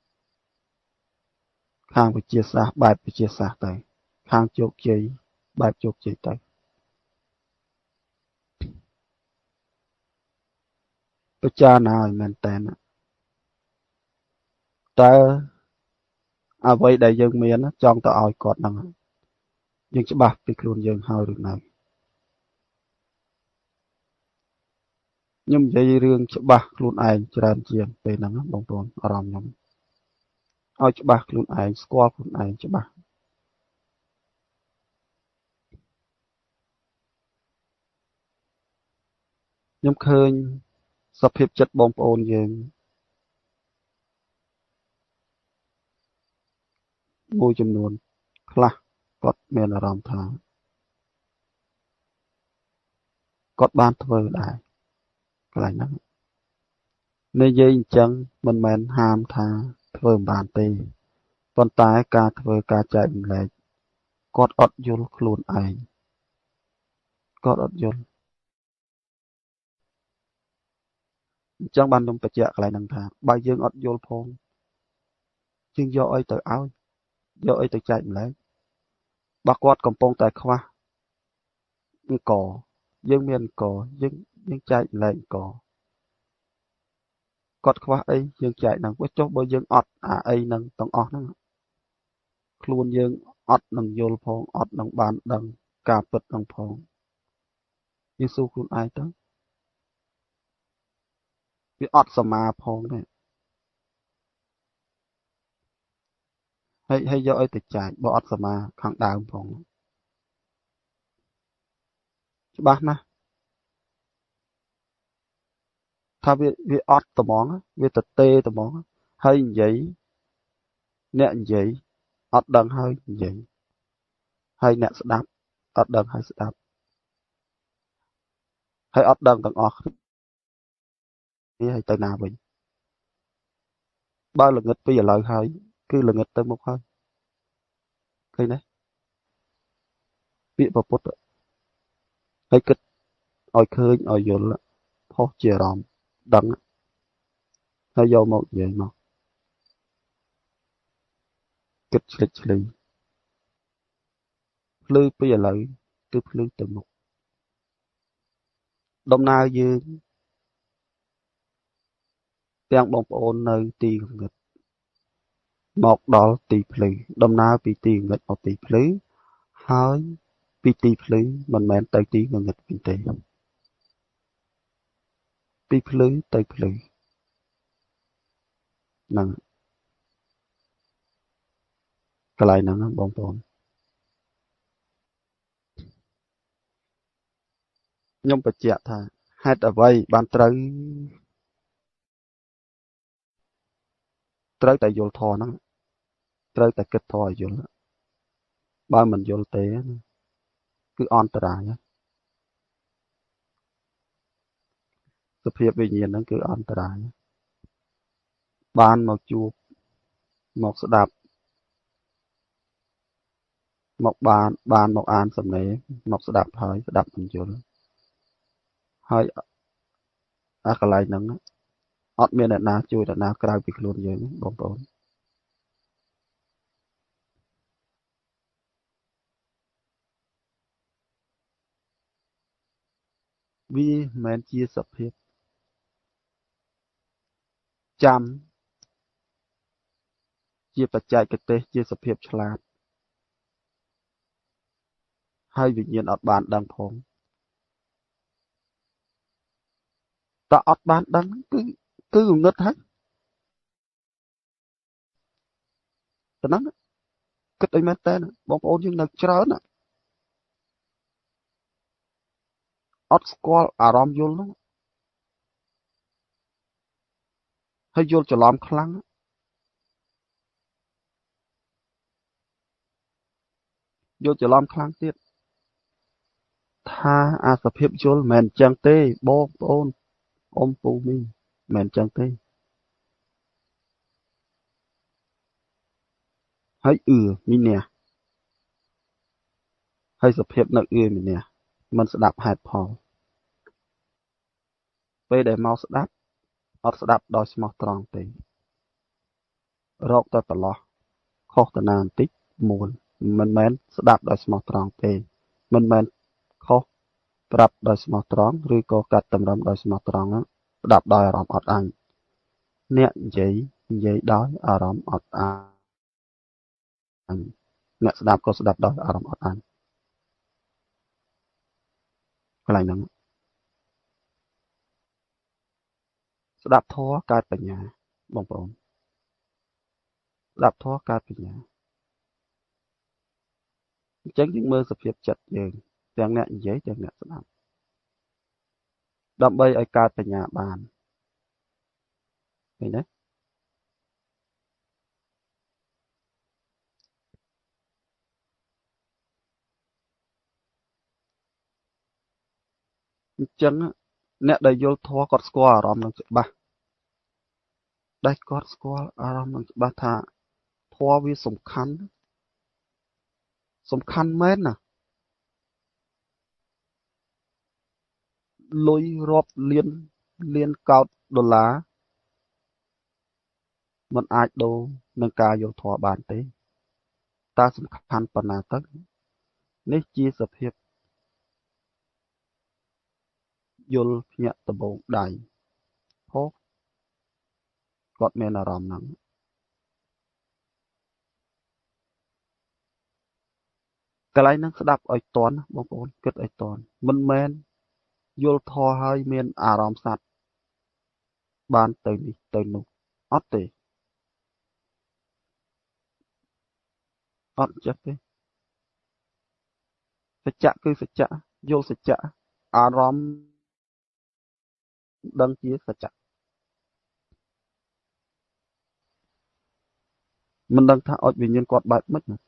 ខាងវិទ្យាសាស្ត្របែបវិទ្យាសាស្ត្រទៅខាងជោគជ័យបែបជោគជ័យទៅពិចារណាឲ្យមែនតើតើអ្វីដែលយើងមានចង់ទៅឲ្យគាត់ហ្នឹងយើងច្បាស់ពីខ្លួនយើងហើយឬនៅខ្ញុំនិយាយរឿងច្បាស់ខ្លួនឯងច្រើនជាងពេលហ្នឹងបងប្អូនអារម្មណ៍ខ្ញុំឲ្យច្បាស់ខ្លួនឯងស្គាល់ខ្លួនឯងច្បាស់ខ្ញុំឃើញសភាពចិត្តបងប្អូនយើងមួយចំនួនខ្លះគាត់មានអារម្មណ៍ថាគាត់បានធ្វើដែរកន្លែងហ្នឹងនិយាយអញ្ចឹងមិនមែនហាមថាធ្វើមិនបានទេប៉ុន្តែការធ្វើការចែករំលែកគាត់អត់យល់ខ្លួនឯងគាត់អត់យល់អញ្ចឹងបានខ្ញុំបញ្ជាក់កន្លែងហ្នឹងថាបើយើងអត់យល់ផងយើងយកអីទៅឲ្យយកអីទៅចែករំលែកបើគាត់កំពុងតែខ្វះអង្គយើងមានអង្គយើងយើងចែករំលែកអង្គគាត់ខ្វះអីយើងចែកហ្នឹងបើចុះបើយើងអត់អាអីហ្នឹងទាំងអស់ហ្នឹងខ្លួនយើងអត់នឹងយល់ផងអត់នឹងបានដឹងការពិតហ្នឹងផងយើងសួរខ្លួនឯងទៅវាអត់សមាផងទេហើយហើយយកអីទៅចែកបើអត់សមាខាងដើមផងច្បាស់ណាស់ថាវាវាអត់ត្មងវាទៅទេត្មងហើយនិយាយអ្នកនិយាយអត់ដឹងហើយនិយាយហើយអ្នកស្ដាប់អត់ដឹងហើយស្ដាប់ហើយអត់ដឹងទាំងអស់គ្នាហើយទៅណាវិញបើល្ងឹតពីឥឡូវហើយគឺល្ងឹតទៅមុខហើយឃើញទេពាក្យពុទ្ធហើយគិតឲ្យឃើញឲ្យយល់ផុសជាអារម្មណ៍ដឹងហើយយកមកនិយាយមកគិតឆ្លេចឆ្លីភ្លឺពីឥឡូវគឺភ្លឺទៅមុខដំណើរយើងទាំងបងប្អូននៅទីងងឹតមកដល់ទីភ្លឺដំណើរពីទីងងឹតមកទីភ្លឺហើយពីទីភ្លឺមិនមែនទៅទីងងឹតវិញទេពីភ្លឺទៅភ្លឺហ្នឹងកន្លែងហ្នឹងបងប្អូនខ្ញុំបញ្ជាក់ថាហេតុអ្វីបានត្រូវត្រូវតែយល់ធម៌ហ្នឹងត្រូវតែគិតធម៌ឲ្យយល់បើមិនយល់ទេគឺអន្តរាយសភាពវិញ្ញាណហ្នឹងគឺអន្តរាយបានមកជួបមកស្ដាប់មកបានបានមកអានសំណេរមកស្ដាប់ហើយស្ដាប់មិនយល់ហើយអាកន្លែងហ្នឹងអត់មានអ្នកណាជួយអ្នកណាក្រៅពីខ្លួនយើងបងប្អូនវាមិនមែនជាសភាពចាំជាបច្ចេកទេសជាសភាពឆ្លាតហើយវិញ្ញាណអត់បានដឹងផងតើអត់បានដឹងគឺគឺងឹតហើយតែហ្នឹងគិតអីមែនតើបងប្អូនយើងនៅច្រើនអត់ស្គាល់អារម្មណ៍យល់ហ្នឹងហើយយល់ច្រឡំខ្លាំងយល់ច្រឡំខ្លាំងទៀតថាអាសភាពយល់មិនមែនចឹងទេបងប្អូនអ៊ំពូមីមិនមែនចឹងទេហើយអឺមីនះហើយសភាពនៅអឺមីនះមិនស្ដាប់ហេតុផលពេលដែលមកស្ដាប់អត់ស្ដាប់ដោយស្មោះត្រង់ទេរកតែប្រឡោះខុសតាណាបន្តិចមួនមិនមែនស្ដាប់ដោយស្មោះត្រង់ទេមិនមែនខុសប្រាប់ដោយស្មោះត្រង់ឬក៏កាត់តម្រឹមដោយស្មោះត្រង់ស្ដាប់ដោយអារម្មណ៍អត់អញអ្នកនិយាយនិយាយដោយអារម្មណ៍អត់អញអ្នកស្ដាប់ក៏ស្ដាប់ដោយអារម្មណ៍អត់អញកន្លែងហ្នឹងស្ដាប់ធម៌កើតបញ្ញាបងប្អូនស្ដាប់ធម៌កើតបញ្ញាអញ្ចឹងយើងមើលសភាពចិត្តយើងទាំងអ្នកនិយាយទាំងអ្នកស្ដាប់ដើម្បីឲ្យកើតបញ្ញាបានឃើញទេអញ្ចឹងអ្នកដែលយល់ធម៌គាត់ស្គាល់អារម្មណ៍នឹងច្បាស់ដែលគាត់ស្គាល់អារម្មណ៍នឹងច្បាស់ថាធម៌វាសំខាន់សំខាន់មែនណាលុយរាប់លានលានកោតដុល្លារมันអាចដូរនឹងការយល់ធម៌បានទេតើសំខាន់ប៉ុណ្ណាទៅនេះជាសភាពយល់ភ្ញាក់ដំបងដៃហូគាត់មានអារម្មណ៍ហ្នឹងកន្លែងហ្នឹងស្ដាប់ឲ្យតន់បងប្អូនគិតឲ្យតន់មិនមែនយល់ធម៌ហើយមានអារម្មណ៍សត្វបានទៅនេះទៅនោះអត់ទេអត់ចិត្តទេសច្ចៈគឺសច្ចៈយល់សច្ចៈអារម្មណ៍ដឹងជាសច្ចៈមិនដឹងថាអុចវិញ្ញាណគាត់បែបម៉េចណា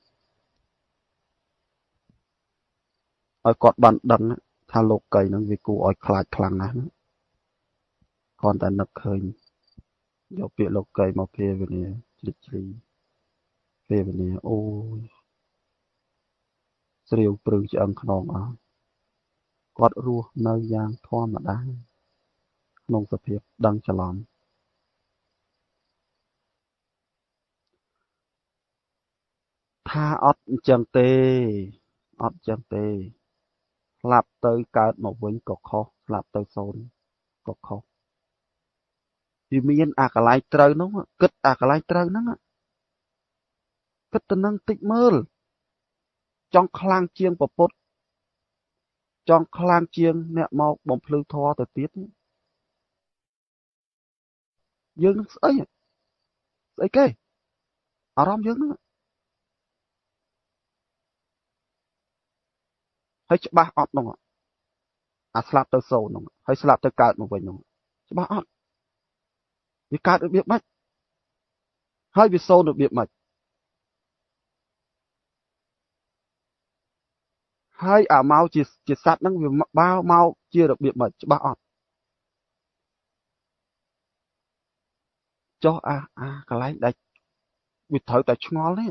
ឲ្យគាត់បានដឹងថាលោកីហ្នឹងវាគួរឲ្យខ្លាចខ្លាំងណាស់ណាគាត់តែនឹកឃើញយកពាក្យលោកីមកភាវនាជ្រិចជ្រីភាវនាអូយស្រាវព្រឺឆ្អឹងខ្នងអស់គាត់រស់នៅយ៉ាងធម្មតាក្នុងសភាពដឹងច្រឡំថាអត់អញ្ចឹងទេអត់អញ្ចឹងទេស្លាប់ទៅកើតមកវិញក៏ខុសស្លាប់ទៅសូន្យក៏ខុសវាមានអាកន្លែងត្រូវនោះគិតអាកន្លែងត្រូវហ្នឹងគិតទៅនឹងតិចមើលចង់ខ្លាំងជាងពពុទ្ធចង់ខ្លាំងជាងអ្នកមកបំភ្លឺធម៌ទៅទៀតយើងនឹងស្អីស្អីគេអារម្មណ៍យើងហ្នឹងហើយច្បាស់អត់ហ្នឹងអាស្លាប់ទៅសូន្យហ្នឹងហើយស្លាប់ទៅកើតមកវិញហ្នឹងច្បាស់អត់វាកើតរបៀបម៉េចហើយវាសូន្យរបៀបម៉េចហើយអាមកជាជាសត្វហ្នឹងវាបើមកជារបៀបម៉េចច្បាស់អត់ចុះអាអាកន្លែងដែលវាត្រូវតែឆ្ងល់នេះ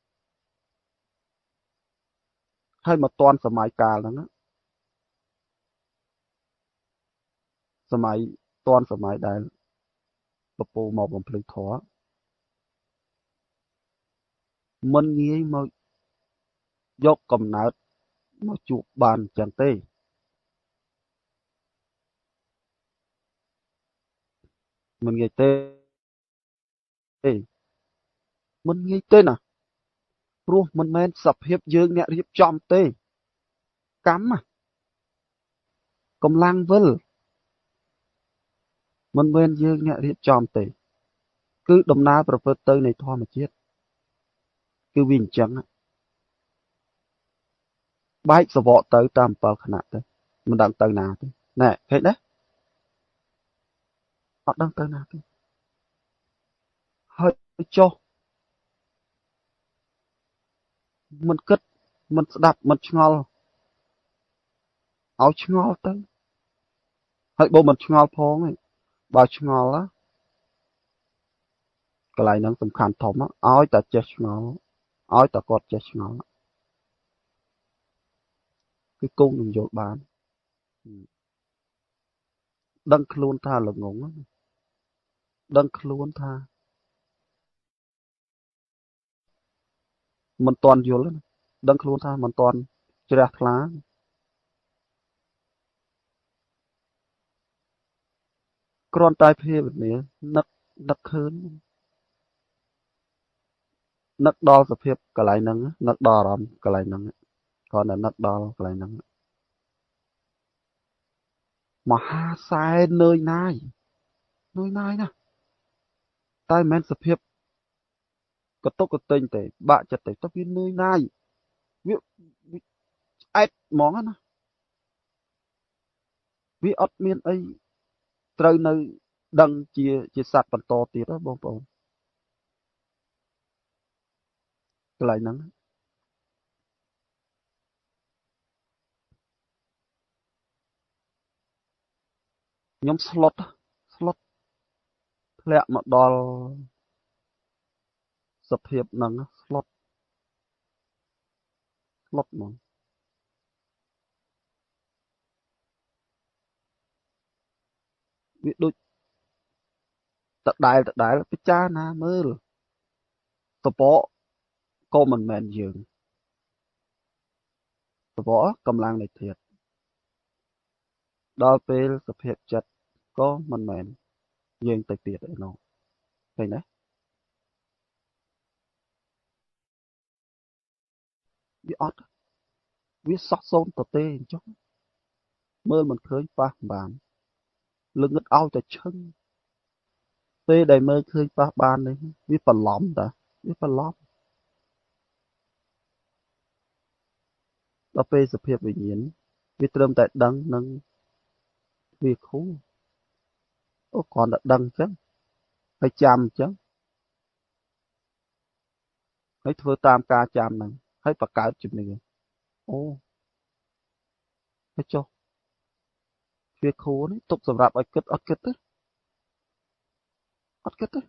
ហើយមកតន់សម័យកាលហ្នឹងសម័យតន់សម័យដែលពពូមកបំភ្លឺធម៌មិនងាយមកយកកំណើតមកជួបបានអញ្ចឹងទេមិនងាយទេមិនងាយទេណាព្រោះមិនមែនសភាពយើងអ្នករៀបចំទេកម្មកម្លាំងវិលមិនមែនយើងអ្នករៀបចំទេគឺដំណើរប្រព្រឹត្តទៅនៃធម្មជាតិគឺវាអញ្ចឹងបែកសវកទៅតាមអំពើខណៈទៅមិនដឹងទៅណាទេណែឃើញទេអត់ដឹងទៅណាទេហើយចុះមិនគិតមិនស្ដាប់មិនឆ្ងល់ឲ្យឆ្ងល់ទៅហើយបើមិនឆ្ងល់ផងបើឆ្ងល់កន្លែងហ្នឹងសំខាន់ធំឲ្យតែចេះឆ្ងល់ឲ្យតែគាត់ចេះឆ្ងល់គឺគង់នឹងយល់បានដឹងខ្លួនថាល្ងងដឹងខ្លួនថាមិនតន់យល់ដឹងខ្លួនថាមិនតន់ជ្រះថ្លាគ្រាន់តែភាវនានឹកនឹកឃើញនឹកដល់សភាពកន្លែងហ្នឹងនឹកដល់អារម្មណ៍កន្លែងហ្នឹងគ្រាន់តែនឹកដល់កន្លែងហ្នឹងមហាសែននឿយណាយនឿយណាយណាស់តែមិនមែនសភាពកតុកកតេញទេបាក់ចិត្តទេទៅវានឿយណាយវាអែតហ្មងណា vì ọt miên ấy trời nơi đăng chia chia sạt bằng to tiết đó bông bông cái lại nắng nhóm slot slot lẹ mà đo sập hiệp nắng slot slot mà vì đôi tật đại tật đại là cái cha na mơ rồi tập bỏ cô mình mền giường tập bỏ cầm lang này thiệt đo về sập hiệp chặt có mình mền giường tịch tiệt ở nó thấy đấy vì ọt vì sóc xôn tờ tê chứ mơ mình khơi pha bàn lưng ngất ao cho chân tê đầy mơ khơi pha bàn đấy vì phần lõm ta vì phần lõm đo về sập hiệp vì nhiễn vì trơm tại đăng nâng vì khú ô còn đã đăng chứ phải chăm chứ hãy thưa tam ca chăm nè hãy bạc cáo chụp này ô hãy cho việc khố đấy tục sầm rạp ở kết ở kết đấy ở kết đấy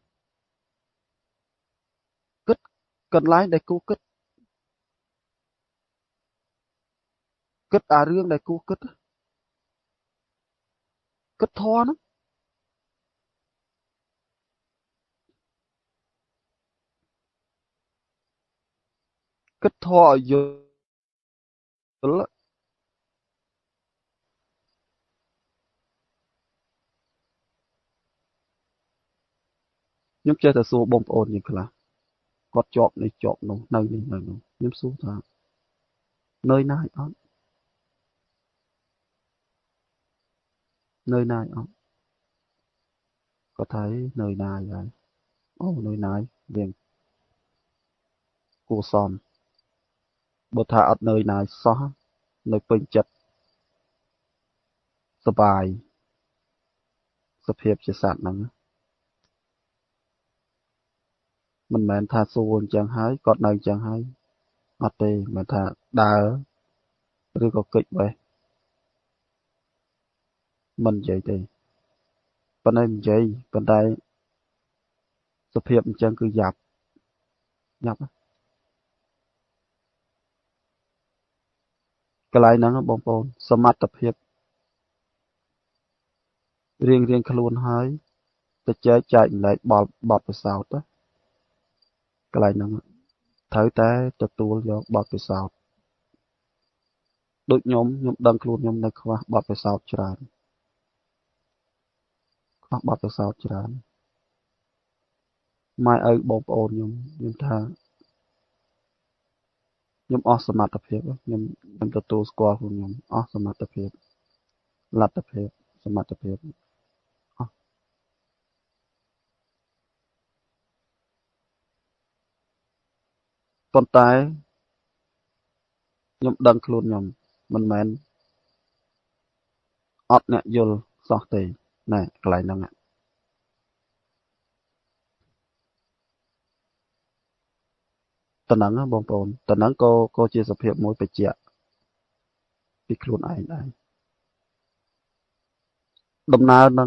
kết cần lái để cô kết kết à riêng để cô kết kết thoa nó kết thoa ở dưới nhóm chơi thật số bông ổn như thế là có chọn này chọn nó nơi này nơi nó nhóm số ta nơi này đó nơi này đó có thấy nơi này vậy ô nơi này liền cô xòm bột thả ở nơi này xóa nơi bên chật sờ bài sập hiệp chỉ sạt nắng mình mẹn thà xuôn chẳng hái còn nơi chẳng hái ở đây mà thà đá rồi có kịch vậy mình vậy thì bên đây mình vậy bên đây sập hiệp chẳng cứ dạp dạp cái lại nắng bông bông smart tập hiệp riêng riêng luôn háiจะเจอใจlại bọt bọtไปสาวđó cái lại nắng thấy téจะตัวโยบอดไปสาวដូចខ្ញុំខ្ញុំដឹងខ្លួនខ្ញុំនៅខ្វះបទពិសោធន៍ច្រើនខ្វះបទពិសោធន៍ច្រើនម៉ែឪបងប្អូនខ្ញុំខ្ញុំថាខ្ញុំអស់សមត្ថភាពខ្ញុំខ្ញុំទទួលស្គាល់ខ្លួនខ្ញុំអស់សមត្ថភាពលទ្ធភាពសមត្ថភាពអស់ប៉ុន្តែខ្ញុំដឹងខ្លួនខ្ញុំមិនមែនអត់អ្នកយល់សោះទេណែកន្លែងហ្នឹងតំណឹងបងប្អូនតំណឹងក៏ក៏ជាសភាពមួយបញ្ជាក់ពីខ្លួនឯងដែរដំណើរហ្នឹង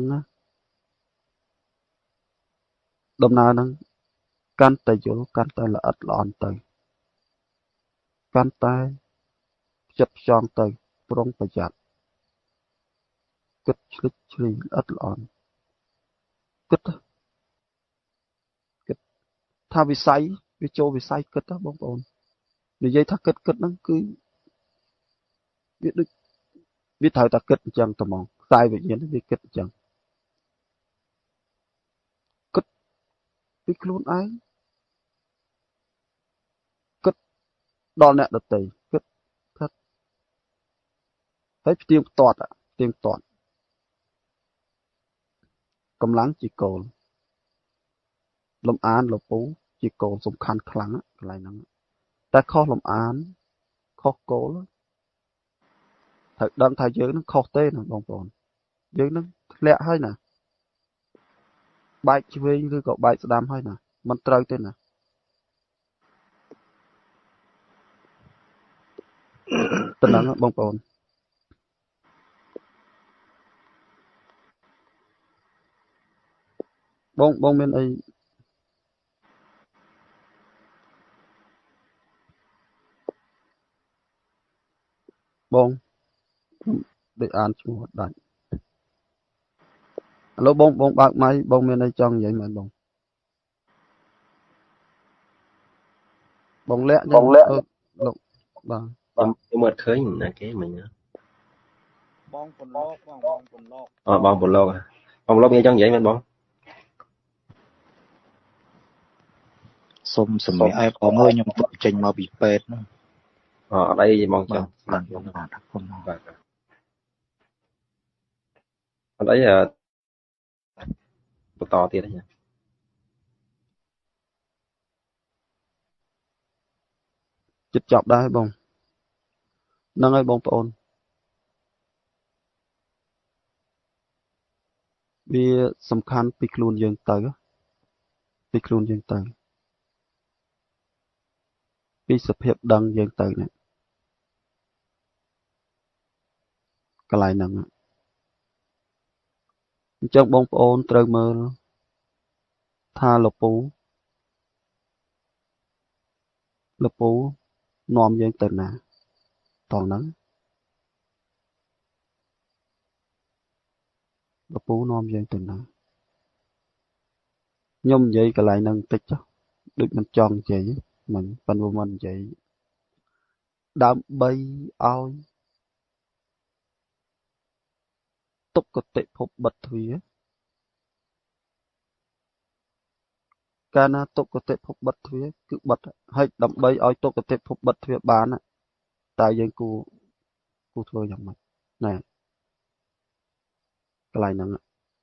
ដំណើរហ្នឹងកាន់តែយល់កាន់តែល្អិតល្អន់ទៅកាន់តែចិត្តផ្ចង់ទៅប្រុងប្រយ័ត្នគិតឆ្លិចឆ្លៀងល្អិតល្អន់គិតគិតថាវិស័យវាចូលវិស័យគិតណាបងប្អូននិយាយថាគិតគិតហ្នឹងគឺវាដូចវាត្រូវតែគិតអញ្ចឹងតែហ្មងខ្សែវិញ្ញាណវាគិតអញ្ចឹងគិតពីខ្លួនឯងគិតដល់អ្នកដទៃគិតថាហើយផ្ទៀងផ្ទាត់ផ្ទៀងផ្ទាត់កម្លាំងជាគោលលំអានលពូជាគោលសំខាន់ខ្លាំងកន្លែងហ្នឹងតែខុសលំអានខុសគោលត្រូវដឹងថាយើងនឹងខុសទេណាបងប្អូនយើងនឹងធ្លាក់ហើយណាបែកឆ្វេងឬក៏បែកស្ដាំហើយណាមិនត្រូវទេណាតំណឹងបងប្អូនបងបងមានអីបងដូចអានឈ្មោះដាច់ឥឡូវបងបងបើកម៉ៃបងមានអីចង់និយាយមែនបងបងលាក់បងលាក់លោកបាទខ្ញុំខ្ញុំមើលឃើញណាគេមិញបងពន្លកបងបងពន្លកអឺបងពន្លកបងពន្លកមានចង់និយាយមែនបងសុំសម្រាប់ឯបងអើយខ្ញុំទុកចេញមកពីពេទ្យហ្នឹងអអត់អីបងចង់បាទខ្ញុំបាទគុំបាទអត់អីបន្តទៀតទេចិត្តចប់ដែរបងហ្នឹងហើយបងប្អូនវាសំខាន់ពីខ្លួនយើងទៅពីខ្លួនយើងទៅពីសភាពដឹងយើងទៅនេះកន្លែងហ្នឹងអញ្ចឹងបងប្អូនត្រូវមើលថាលពូលពូនាំយើងទៅណាតោះហ្នឹងលពូនាំយើងទៅណាខ្ញុំនិយាយកន្លែងហ្នឹងបន្តិចចុះដូចមិនចង់និយាយមិនប៉ុន្តែមិននិយាយដើម្បីឲ្យទុក្ខតិភពបិទទ្វារកាលណាទុក្ខតិភពបិទទ្វារគឺបិទហើយដើម្បីឲ្យទុក្ខតិភពបិទទ្វារបានតើយើងគួរគួរធ្វើយ៉ាងម៉េចណែកន្លែងហ្នឹង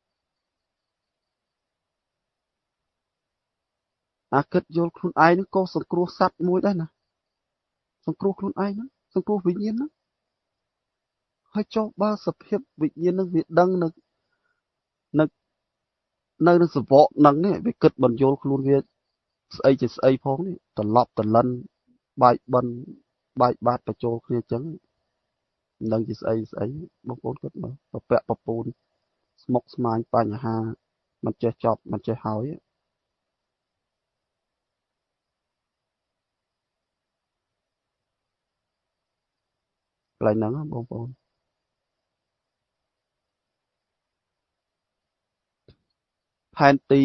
អាគិតយល់ខ្លួនឯងហ្នឹងក៏សង្គ្រោះសត្វមួយដែរណាសង្គ្រោះខ្លួនឯងហ្នឹងសង្គ្រោះវិញ្ញាណហ្នឹងហើយចុះបើសភាពវិញ្ញាណហ្នឹងវាដឹងនៅនៅនៅនឹងសវកហ្នឹងនេះវាគិតបញ្យល់ខ្លួនវាស្អីជាស្អីផងនេះត្រឡប់ត្រលិនបែកបិនបែកបាតបញ្ចូលគ្នាអញ្ចឹងមិនដឹងជាស្អីស្អីបងប្អូនគិតមើលប្រពាក់ប្រពូនស្មុកស្មាញបញ្ហាមិនចេះចប់មិនចេះហើយកន្លែងហ្នឹងបងប្អូនផែនទី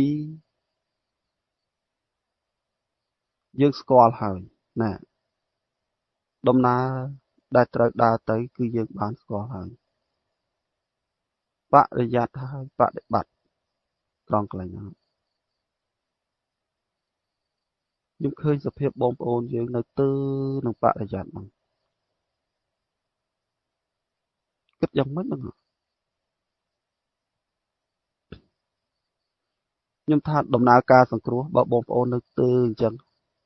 យើងស្គាល់ហើយណាដំណើរដែលត្រូវដើរទៅគឺយើងបានស្គាល់ហើយបរិយ័តហើយបដិបត្តិត្រង់កន្លែងហ្នឹងខ្ញុំឃើញសភាពបងប្អូនយើងនៅទើនឹងបរិយ័តហ្នឹងគិតយ៉ាងម៉េចហ្នឹងខ្ញុំថាដំណើរការសង្គ្រោះបើបងប្អូននៅទើអញ្ចឹង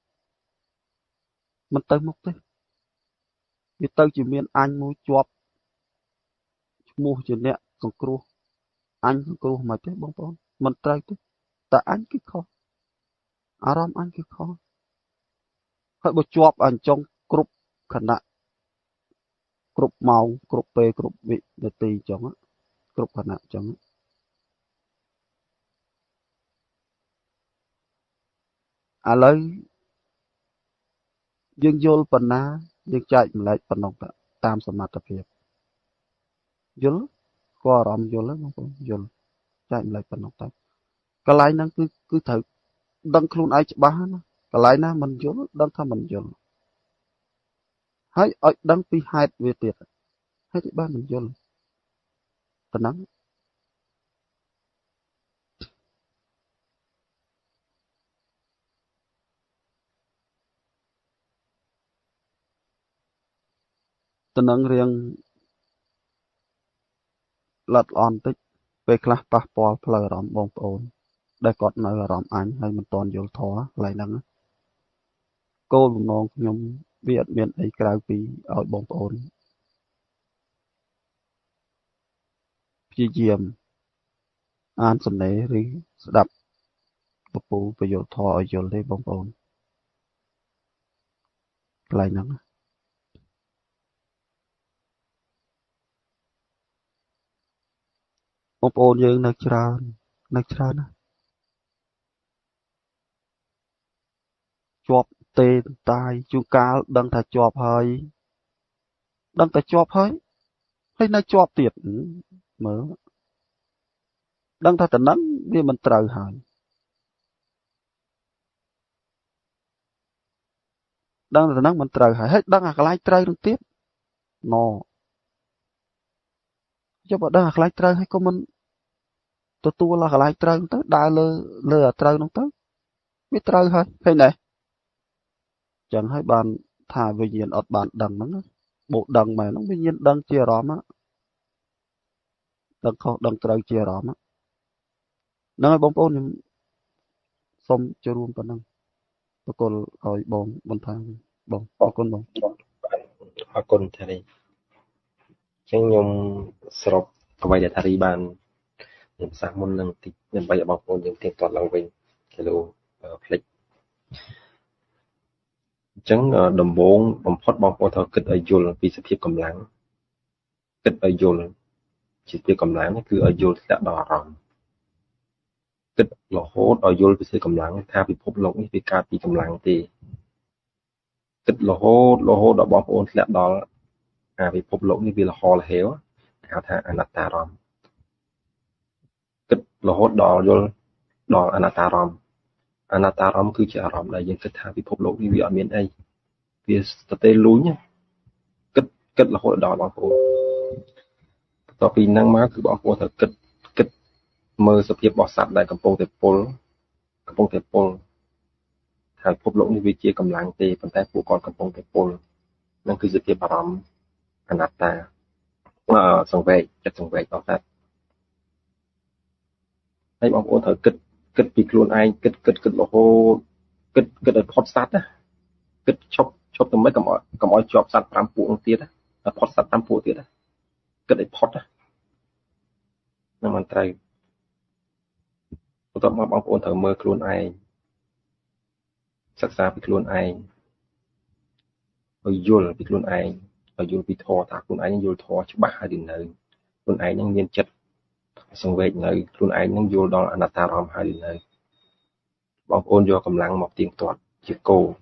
មិនទៅមុខទេវាទៅជាមានអញមួយជាប់ឈ្មោះជាអ្នកសង្គ្រោះអញសង្គ្រោះមិនទេបងប្អូនមិនត្រូវទេតែអញគឺខុសអារម្មណ៍អញគឺខុសហើយបើជាប់អញ្ចឹងគ្រប់ខណៈគ្រប់ម៉ោងគ្រប់ពេលគ្រប់វិនាទីអញ្ចឹងគ្រប់ខណៈអញ្ចឹងឥឡូវយើងយល់ប៉ុណ្ណាយើងចែកម្លែកប៉ុណ្ណឹងតាមសមត្ថភាពយល់ក៏អារម្មណ៍យល់ហ្នឹងបងប្អូនយល់ចែកម្លែកប៉ុណ្ណឹងទៅកន្លែងហ្នឹងគឺគឺត្រូវដឹងខ្លួនឯងច្បាស់ណាកន្លែងណាមិនយល់ដឹងថាមិនយល់ហើយឲ្យដឹងពីហេតុវាទៀតហេតុបានមិនយល់ប៉ុណ្ណឹងតំណឹងរៀងលត់អន់តិចពេលខ្លះប៉ះពាល់ផ្លូវអារម្មណ៍បងប្អូនដែលគាត់នៅអារម្មណ៍អញហើយមិនទាន់យល់ធម៌កន្លែងហ្នឹងគោលបំណងខ្ញុំវាអត់មានអីក្រៅពីឲ្យបងប្អូនព្យាយាមអានសំណេរឬស្ដាប់ពពូប្រយោគធម៌ឲ្យយល់ទេបងប្អូនកន្លែងហ្នឹងបងប្អូនយើងនៅច្រើននៅច្រើនណាជាប់ទេតាយជួនកាលដឹងថាជាប់ហើយដឹងតែជាប់ហើយហើយនៅជាប់ទៀតមើលដឹងថាតំណឹងវាមិនត្រូវហើយដឹងថាតំណឹងមិនត្រូវហើយហើយដឹងអាកន្លែងត្រូវនឹងទៀតណចុះបើដឹងអាកន្លែងត្រូវហើយក៏មិនទទួលអាកន្លែងត្រូវទៅដើរលើលើអាត្រូវនោះទៅវាត្រូវហើយឃើញទេចឹងហើយបានថាវិញ្ញាណអត់បានដឹងហ្នឹងបូកដឹងមែនហ្នឹងវិញ្ញាណដឹងជាអារម្មណ៍ដឹងខុសដឹងត្រូវជាអារម្មណ៍ហ្នឹងហើយបងប្អូនខ្ញុំសូមចូលរួមប៉ុណ្ណឹងបកលឲ្យបងបន្ថែមបងអរគុណបងអរគុណថារីចឹងខ្ញុំសរុបអ្វីដែលថារីបានខ្ញុំសាសមុននឹងតិចដើម្បីឲ្យបងប្អូនយើងទៀងទាត់ឡើងវិញគីឡូផ្លិចអញ្ចឹងដំបូងបំផុតបងប្អូនត្រូវគិតឲ្យយល់ពីសភាពកម្លាំងគិតឲ្យយល់ជាសភាពកម្លាំងគឺឲ្យយល់ធ្លាក់ដល់អារម្មណ៍គិតរហូតឲ្យយល់ពីសភាពកម្លាំងថាពិភពលោកនេះវាកើតពីកម្លាំងទេគិតរហូតរហូតដល់បងប្អូនធ្លាក់ដល់អាពិភពលោកនេះវាលហលហេវហៅថាអនត្តារម្មណ៍គិតរហូតដល់យល់ដល់អនត្តារម្មណ៍អនត្តារម្មណ៍គឺជាអារម្មណ៍ដែលយើងគិតថាពិភពលោកនេះវាអត់មានអីវាស្ទើរលួញគិតគិតរហូតដល់បងប្អូនបន្ទាប់ពីហ្នឹងមកគឺបងប្អូនត្រូវគិតគិតមើលសភាពរបស់សត្វដែលកំពុងតែពុលកំពុងតែពុលថាពិភពលោកនេះវាជាកម្លាំងទេប៉ុន្តែពួកគាត់កំពុងតែពុលហ្នឹងគឺសភាពអារម្មណ៍អនត្តាអឺសង្វេគចិត្តសង្វេគរបស់សត្វហើយបងប្អូនត្រូវគិតគិតពីខ្លួនឯងគិតគិតគិតរហូតគិតគិតឲ្យផុតសត្វណាគិតឈប់ឈប់ទៅមិនកុំឲ្យកុំឲ្យជាប់សត្វប្រាំពួកនោះទៀតណាផុតសត្វប្រាំពួកទៀតណាគិតឲ្យផុតណានឹងមិនត្រូវបន្ទាប់មកបងប្អូនត្រូវមើលខ្លួនឯងសិក្សាពីខ្លួនឯងឲ្យយល់ពីខ្លួនឯងឲ្យយល់ពីធម៌ថាខ្លួនឯងយល់ធម៌ច្បាស់ហើយឬនៅខ្លួនឯងនឹងមានចិត្តសង្វេគនៅខ្លួនឯងនឹងយល់ដល់អនត្តារម្មណ៍ហើយឬនៅបងប្អូនយកកម្លាំងមកទៀងទាត់ជាគោល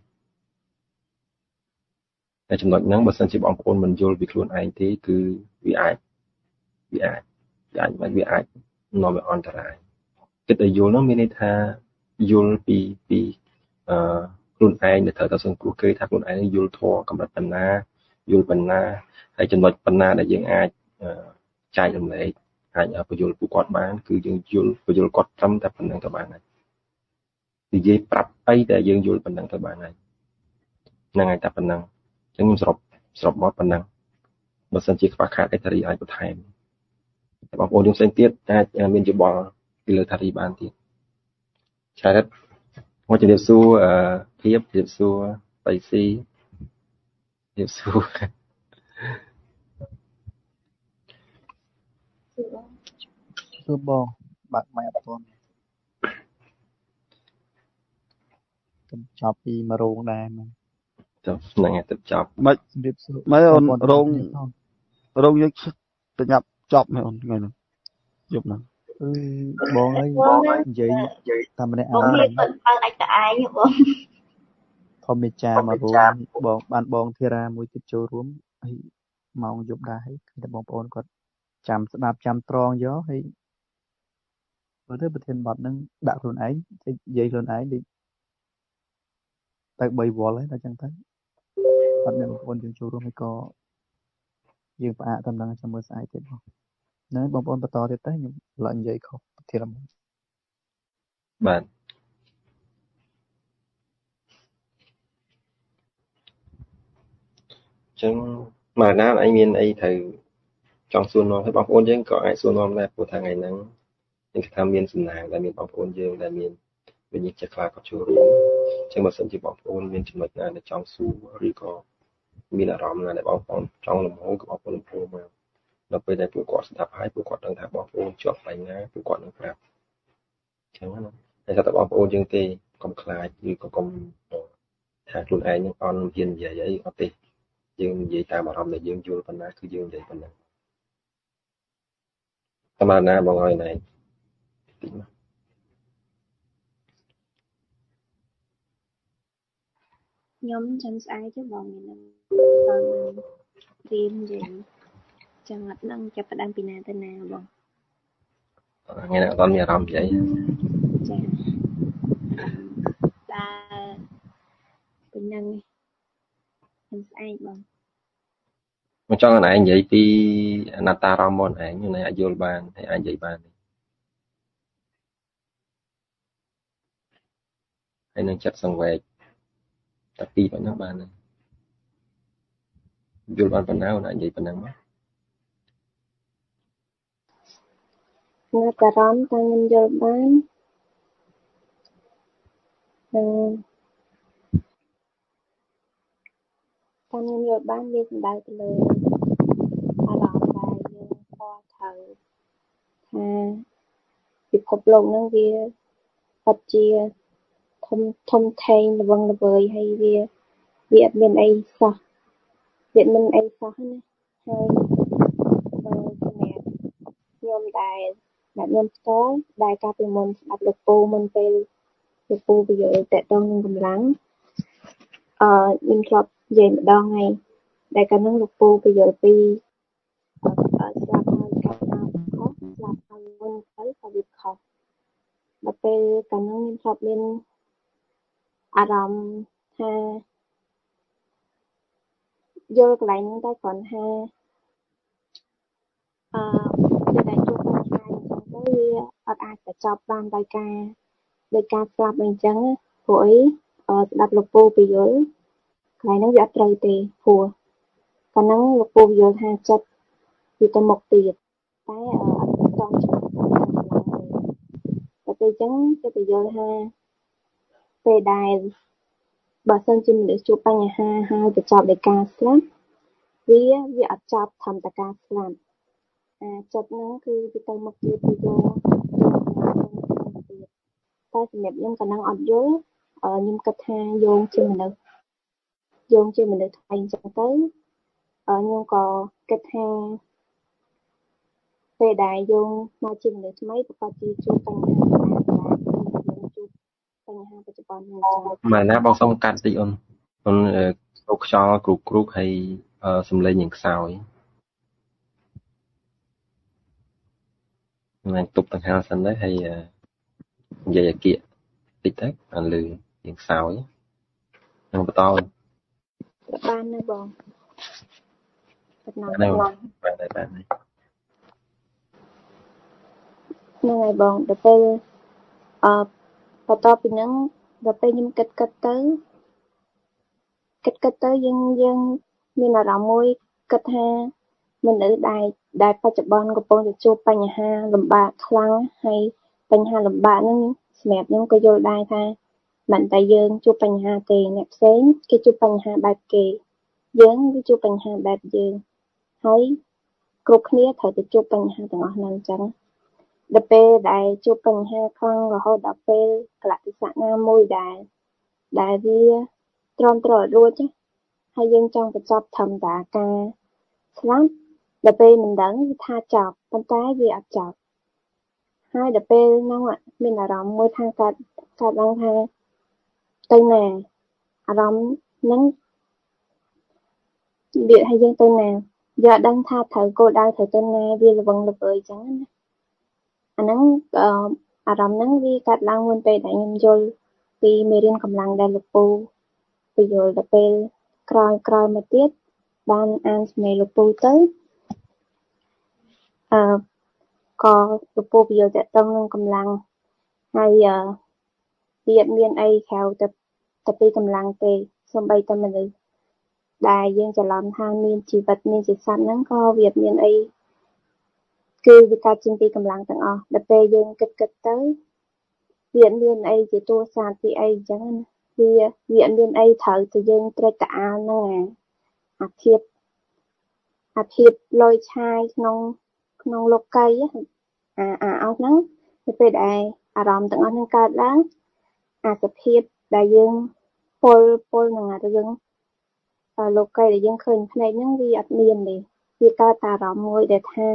តែចំណុចហ្នឹងបើសិនជាបងប្អូនមិនយល់ពីខ្លួនឯងទេគឺវាអាចវាអាចវាអាចមិនវាអាចនាំឲ្យអន្តរាយគិតឲ្យយល់ហ្នឹងមានន័យថាយល់ពីពីអឺខ្លួនឯងដែលត្រូវតែសង្គ្រោះគេថាខ្លួនឯងយល់ធម៌កម្រិតប៉ុណ្ណាយល់ប៉ុណ្ណាហើយចំណុចប៉ុណ្ណាដែលយើងអាចចែករំលែកអាចបញ្យល់ពួកគាត់បានគឺយើងយល់បញ្យល់គាត់ត្រឹមតែប៉ុណ្្នឹងទៅបានហើយនិយាយប្រាប់អីដែលយើងយល់ប៉ុណ្្នឹងទៅបានហើយហ្នឹងហើយតែប៉ុណ្្នឹងអញ្ចឹងខ្ញុំសរុបសរុបមកប៉ុណ្្នឹងបើសិនជាខ្វះខាតអីតារីអាចបន្ថែមតែបងប្អូនយើងផ្សេងទៀតអាចមានយោបល់ពីលើតារីបានទៀតឆែតមកជំរាបសួរអឺភាពជំរាបសួរបៃស៊ីជំរាបសួរសួរបងបាក់ម៉ែអត់ទាន់ខ្ញុំចប់ពីមករោងដែរហ្នឹងទៅហ្នឹងឯងទៅចប់មិនជំរាបសួរមិនអូនរោងរោងយើងទៅញ៉ាប់ចប់មែនអូនថ្ងៃហ្នឹងយប់ហ្នឹងអឺបងអើយនិយាយតាមម្នាក់ឯងបងមានបើអាចតែឯងបងធម្មចាមករោងបងបានបងធីរ៉ាមួយទៀតចូលរួមហើយម៉ោងយប់ដែរហើយគឺតែបងប្អូនគាត់ចាំស្ដាប់ចាំត្រង់យកហើយមើលទៅប្រធានបទហ្នឹងដាក់ខ្លួនឯងនិយាយខ្លួនឯងដូចទៅបីវល់ហើយដល់ចឹងទៅអត់មានបងប្អូនយើងចូលរួមហើយក៏យើងផ្អាកតាមនឹងចាំមើលស្អែកទៀតបងហ្នឹងបងប្អូនបន្តទៀតទៅខ្ញុំឡើងនិយាយខុសប្រធានបាទចឹងមកណាអីមានអីត្រូវចង់សួរនាំឲ្យបងប្អូនយើងក៏អាចសួរនាំដែរព្រោះថាថ្ងៃហ្នឹងខ្ញុំថាមានសំណាងដែលមានបងប្អូនយើងដែលមានវិញ្ញាណចិត្តខ្លាក៏ចូលរួមចឹងបើសិនជាបងប្អូនមានចំណុចណាដែលចង់សួរឬក៏មានអារម្មណ៍ណាដែលបងប្អូនចង់លំហក៏បងប្អូនលំហមកដល់ពេលដែលពួកគាត់ស្ដាប់ហើយពួកគាត់ដឹងថាបងប្អូនជាប់បញ្ហាពួកគាត់នឹងប្រាប់អញ្ចឹងណាតែថាបងប្អូនយើងទេកុំខ្លាចឬក៏កុំថាខ្លួនឯងនឹងអន់ហ៊ាននិយាយអីអត់ទេយើងនិយាយតាមអារម្មណ៍ដែលយើងយល់ប៉ុណ្ណាគឺយើងនិយាយប៉ុណ្ណឹងតាមណាបងឲ្យណែតិចមក nhóm chăm sái chứ bọn mình còn riêng gì chẳng ngặt năng cho đam pina tên nào bọn nghe nào con nhà rầm vậy chà ta bình năng chăm sái bọn mà cho anh anh vậy thì nata ramon anh như này anh vô ban thì anh vậy ban anh nên chặt xong về tapi banyak ban vô ban phần nào là anh vậy phần nào mà người ta rắm tăng nhân vô bán tăng nhân vô bán biết đại từ lời ta đọc bài dương kho thờ ha việc cục lồng năng kia vật chia thông thông thay là vâng là vời hay việc việc bên ấy sao việc bên ấy sao hết hay mẹ nhôm đài đài nhôm tó đài ca bị môn áp lựcปูmôn pe lựcปูbây giờ tại đông cầm lắng ờ mình chọn về một đo ngày đài ca nâng lựcปูbây giờ pi ở ở làm ca nào khó làm môn tới và việc khó và pe ca nâng mình chọn lên à rầm ha vô lại những tay còn ha à để đại chúng ta hai trong cái ở ai phải chọc ban đại ca đại ca làm mình trắng phổi ở đặt lụcปูbị dưới cái nó giật trời tì phù cái nó lụcปูdưới ha chất vì ta một tiệt cái ở trong trong cái tì trắng cái tì dưới ha về đài bà sân chim để chụp anh ha hai để chọc đại ca lắm vì vì ở chọc thầm đại ca làm à chọc nóคือvì ta một tiệt thì vô ta sẽ nhập những khả năng ọt dối ở những cách ha vô trên mình được vô trên mình được thành chẳng tới ở những có cách ha về đại vô mà trên mình được mấy và chỉ chụp bằng ha chụp bằng ha và chụp bằng mà nó bao xong cắt đi on on cục cho cục cục hay xâm lên những sao ấy này tục tầng hai xanh đấy hay vậy vậy kia tích tết anh lười những sao ấy không có to ban nữa bọn bạn này bạn này bạn này ngày bọn đợt tới ờ và to bị nắng đợt tới nhưng kết kết tới kết kết tới dân dân như là rộng môi kết ha mình ở đài đàiปัจจุบันก็ปนจะจูปัญหาลำบากครั้งให้ปัญหาลำบากนั้นแมบยังก็โยได้ท่ามันแต่យើងជួបបញ្ហាទេអ្នកផ្សេងគេជួបបញ្ហាបែបគេយើងវាជួបបញ្ហាបែបយើងហើយគ្រប់គ្នាត្រូវតែជួបបញ្ហាទាំងអស់ហ្នឹងអញ្ចឹងដល់ពេលដែលជួបបញ្ហាខ្លាំងរហូតដល់ពេលកលៈទេសៈណាមួយដែលដែលវាទ្រាំទ្ររួចហើយយើងចង់បញ្ចប់ធម្មតាការស្លាប់ដល់ពេលមិនដឹងថាចប់ប៉ុន្តែវាអត់ចប់ហើយដល់ពេលហ្នឹងមានអារម្មណ៍មួយថាកើតកើតឡើងថាទៅណាអារម្មណ៍ហ្នឹងវាឲ្យយើងទៅណាយកដឹងថាត្រូវគោលដៅត្រូវទៅណាវាល្វឹងល្វើយអញ្ចឹងណាអាហ្នឹងអារម្មណ៍ហ្នឹងវាកើតឡើងមុនពេលដែលខ្ញុំយល់ពីមេរៀនកម្លាំងដែលលោកពូពយល់ដល់ពេលក្រោយក្រោយមកទៀតបានអានសម្លេងលោកពូទៅអឺក៏លោកពូពយល់តទៅនឹងកម្លាំងហើយអឺវាមានអីក្រៅទៅទៅពីកម្លាំងទេសូម្បីតែមនុស្សដែលយើងច្រឡំថាមានជីវិតមានជាសត្វហ្នឹងក៏វាមានអីគឺវាកើតចេញពីកម្លាំងទាំងអស់ដល់ពេលយើងគិតគិតទៅវាមានអីជាតួសាស្ត្រពីអីអញ្ចឹងវាវាមានអីត្រូវទៅយើងត្រេកតាអាលហ្នឹងអាធៀបអអាភាពលយឆាយក្នុងក្នុងលោកីអាអាអស់ហ្នឹងទៅពេលដែលអារម្មណ៍ទាំងអស់ហ្នឹងកើតឡើងអាសភាពដែលយើងពលពលនឹងអារឿងលោកីដែលយើងឃើញភ្នែកហ្នឹងវាអត់មានទេវាកើតតែអារម្មណ៍មួយដែលថា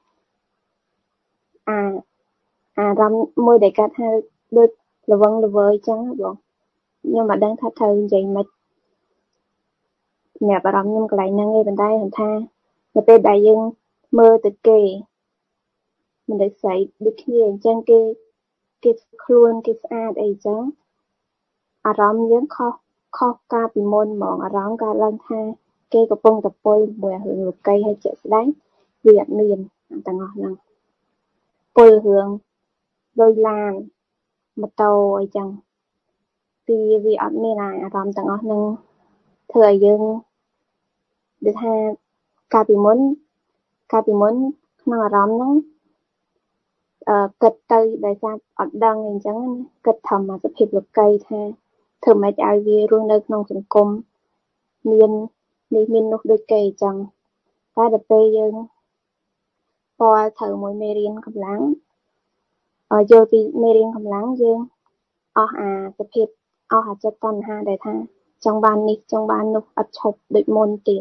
អាអារម្មណ៍មួយដែលកើតថាដូចល្វឹងល្វើយចឹងបងខ្ញុំអត់ដឹងថាត្រូវនិយាយមិនសម្រាប់អារម្មណ៍ខ្ញុំកន្លែងហ្នឹងឯងប៉ុន្តែខ្ញុំថានៅពេលដែលយើងមើលទៅគេមនុស្សស្រីដូចគ្នាអញ្ចឹងគេគេខ្លួនគេស្អាតអីចឹងអារម្មណ៍យើងខុសខុសកាលពីមុនហ្មងអារម្មណ៍កើតឡើងថាគេកំពុងតែពុលមួយរឿងលោកីឲ្យជាក់ស្ដែងវាអត់មានទាំងអស់ហ្នឹងពុលរឿងដោយឡានម៉ូតូអីចឹងពីវាអត់មានអារម្មណ៍ទាំងអស់ហ្នឹងធ្វើឲ្យយើងដូចថាកាលពីមុនកាលពីមុនក្នុងអារម្មណ៍ហ្នឹងអឺគិតទៅដោយសារអត់ដឹងអីចឹងគិតថាមកសភាពលោកីថាធ្វើម៉េចឲ្យវារស់នៅក្នុងសង្គមមាននេះមាននោះដូចគេអញ្ចឹងតែដល់ពេលយើងពាល់ត្រូវមួយមេរៀនកម្លាំងអឺយកពីមេរៀនកម្លាំងយើងអស់អាសភាពអស់អាចិត្តតណ្ហាដែលថាចង់បាននេះចង់បាននោះអត់ឈប់ដូចមុនទៀត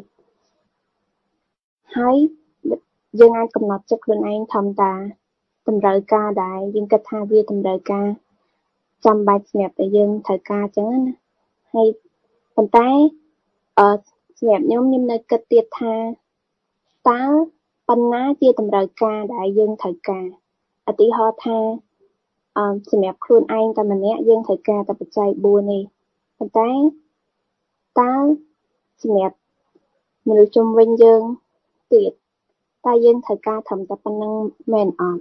ហើយយើងអាចកំណត់ចិត្តខ្លួនឯងធម្មតាតម្រូវការដែរយើងគិតថាវាតម្រូវការចាំបាច់សម្រាប់តែយើងត្រូវការអញ្ចឹងណាហើយប៉ុន្តែអឺសម្រាប់ខ្ញុំខ្ញុំនៅគិតទៀតថាតើប៉ុណ្ណាជាតម្រូវការដែលយើងត្រូវការឧទាហរណ៍ថាអឺសម្រាប់ខ្លួនឯងតែម្នាក់យើងត្រូវការតែបច្ច័យបួននេះប៉ុន្តែតើសម្រាប់មនុស្សជុំវិញយើងទៀតតែយើងត្រូវការត្រឹមតែប៉ុណ្្នឹងមែនអត់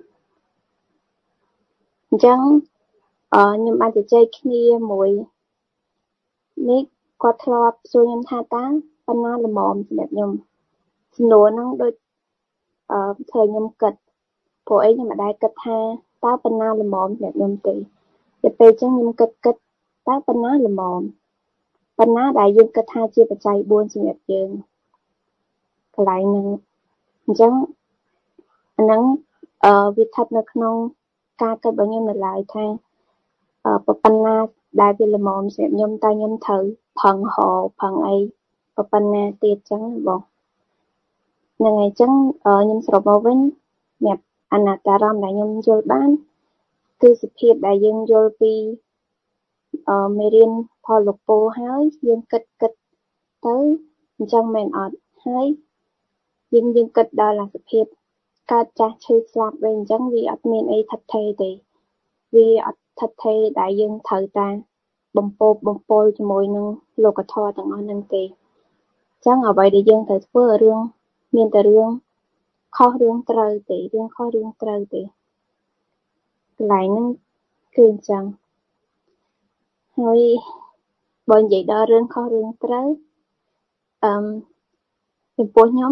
អញ្ចឹងអឺខ្ញុំបានជជែកគ្នាមួយនេះគាត់ធ្លាប់សួរខ្ញុំថាតើប៉ុណ្ណាល្មមសម្រាប់ខ្ញុំសំណួរហ្នឹងដូចអឺធ្វើខ្ញុំគិតព្រោះអីខ្ញុំមិនដែលគិតថាតើប៉ុណ្ណាល្មមសម្រាប់ខ្ញុំទេតែពេលអញ្ចឹងខ្ញុំគិតគិតតើប៉ុណ្ណាល្មមប៉ុណ្ណាដែលយើងគិតថាជាបច្ច័យបួនសម្រាប់យើងកន្លែងហ្នឹងអញ្ចឹងអាហ្នឹងអឺវាស្ថិតនៅក្នុងការគិតរបស់ខ្ញុំនៅឡើយថាអឺប៉ុណ្ណាដែលវាល្មមសម្រាប់ខ្ញុំតែខ្ញុំត្រូវផឹងហោផឹងអីប៉ុណ្ណាទៀតចឹងបងហ្នឹងហើយចឹងខ្ញុំសរុបមកវិញសម្រាប់អនាតារម្មណ៍ដែលខ្ញុំយល់បានគឺសភាពដែលយើងយល់ពីអឺមេរៀនផលលោកពូហើយយើងគិតគិតទៅអញ្ចឹងមែនអត់ហើយយើងយើងគិតដល់អាសភាពកើតចាស់ឈឺស្លាប់វិញអញ្ចឹងវាអត់មានអីថិតថេរទេវាអត់ថិតថេរដែលយើងត្រូវតាបំពោបបំពុលជាមួយនឹងលោកធម៌ទាំងអស់ហ្នឹងទេអញ្ចឹងអ្វីដែលយើងត្រូវធ្វើរឿងមានតែរឿងខុសរឿងត្រូវទេរឿងខុសរឿងត្រូវទេកន្លែងហ្នឹងគឺអញ្ចឹងហើយបើនិយាយដល់រឿងខុសរឿងត្រូវអឺចំពោះខ្ញុំ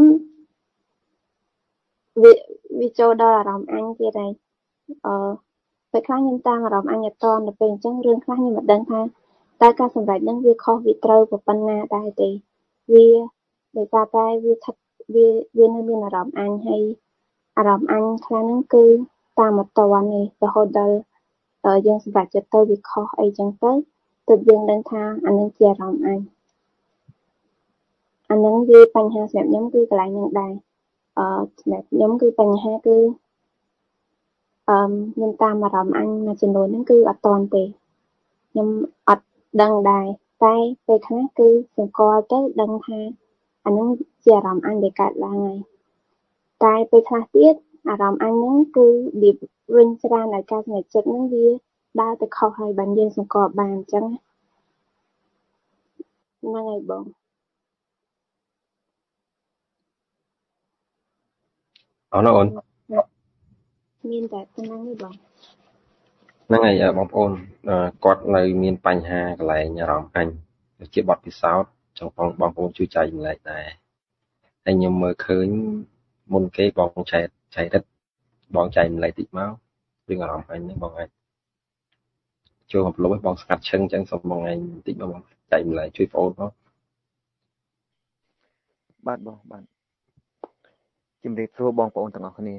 វាវាចូលដល់អារម្មណ៍អញទៀតហើយអឺពេលខ្លះខ្ញុំតាមអារម្មណ៍អញអត់តន់ទៅពេលអញ្ចឹងរឿងខ្លះខ្ញុំមិនដឹងថាតើការសម្រេចហ្នឹងវាខុសវាត្រូវប៉ុណ្ណាដែរទេវាដោយសារតែវាថិតវាវានៅមានអារម្មណ៍អញហើយអារម្មណ៍អញខ្លះហ្នឹងគឺតាមអត់តន់ទេរហូតដល់យើងសម្រេចចិត្តទៅវាខុសអីចឹងទៅទើបយើងដឹងថាអានឹងជាអារម្មណ៍អញអានឹងវាបញ្ហាសម្រាប់ខ្ញុំគឺកន្លែងហ្នឹងដែរអឺសម្រាប់ខ្ញុំគឺបញ្ហាគឺអឺខ្ញុំតាមអារម្មណ៍អញមួយចំនួនហ្នឹងគឺអត់តន់ទេខ្ញុំអត់ដឹងដែរតែពេលខ្លះគឺសង្កល់ទៅដឹងថាអានឹងជាអារម្មណ៍អញដែលកើតឡើងហើយតែពេលខ្លះទៀតអារម្មណ៍អញហ្នឹងគឺវាវិញច្រានឲ្យការសម្រេចចិត្តហ្នឹងវាដើរទៅខុសហើយបានយើងសង្កល់បានអញ្ចឹងហ្នឹងហើយបងអរអូនមានតែប៉ុណ្ណឹងទេបងហ្នឹងហើយបងប្អូនគាត់នៅមានបញ្ហាកន្លែងអារម្មណ៍អញជាបទពិសោធន៍ចង់បងបងប្អូនជួយចែកម្លែកដែរហើយខ្ញុំមើលឃើញមុនគេបងចែកចែករិតបងចែកម្លែកតិចមករឿងអារម្មណ៍អញហ្នឹងបងអាចចូលកំប្លុំបងស្កាត់ឈឹងអញ្ចឹងសូមបងឯងបន្តិចបងចែកម្លែកជួយបងប្អូនផងបាទបងបាទជំរាបសួរបងប្អូនទាំងអស់គ្នា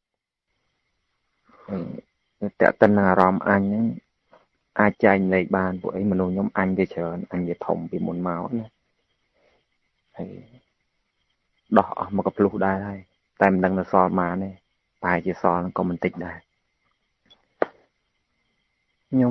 តែតើអារម្មណ៍អញហ្នឹងអាចចែកលេខបានពួកអីមនុស្សខ្ញុំអញវាច្រើនអញវាធំពីមុនមកណាហើយដោះអស់មកកភ្លុះដែរហើយតែមិនដឹងនៅសល់ប៉ុន្មានទេប្រហែលជាសល់ក៏មិនតិចដែរខ្ញុំ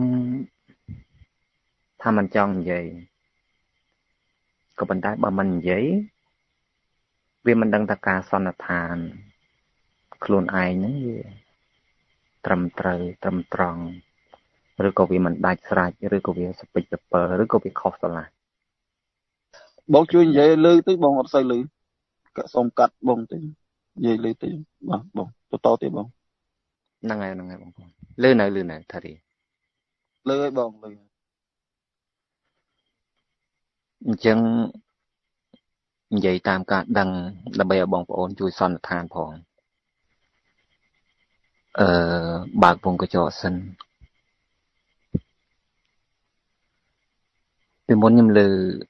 ថាមិនចង់និយាយក៏ប៉ុន្តែបើមិននិយាយវាមិនដឹងថាការសន្និដ្ឋានខ្លួនឯងហ្នឹងវាត្រឹមត្រូវត្រឹមត្រង់ឬក៏វាមិនដាច់ស្រេចឬក៏វាស្ពេចស្ពើឬក៏វាខុសស្រឡះបងជួយនិយាយលឺទៅបងអត់សូវលឺក៏សូមកាត់បងទៅនិយាយលឺទៅបាទបងបន្តទៀតបងហ្នឹងហើយហ្នឹងហើយបងប្អូនលឺនៅលឺនៅថារីលឺឲ្យបងលឺអញ្ចឹងនិយាយតាមការដឹងដើម្បីឲ្យបងប្អូនជួយសន្និដ្ឋានផងអឺបើកវងកញ្ចក់សិនពីមុនខ្ញុំលើ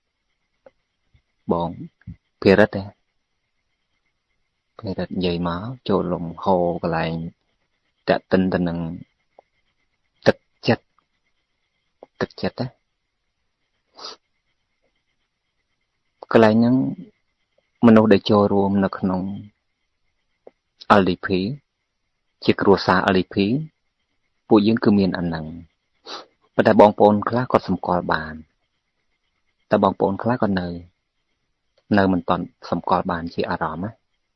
បងភិរិទ្ធទេភិរិទ្ធនិយាយមកចូលលំហកន្លែងតាក់ទិនទៅនឹងទឹកចិត្តទឹកចិត្តណាកន្លែងហ្នឹងមនុស្សដែលចូលរួមនៅក្នុង แอล ดี พี ជាគ្រួសារ แอล ดี พี ពួកយើងគឺមានអាហ្នឹងប៉ុន្តែបងប្អូនខ្លះគាត់សម្គាល់បានតែបងប្អូនខ្លះក៏នៅនៅមិនតាន់សម្គាល់បានជាអារម្មណ៍ណា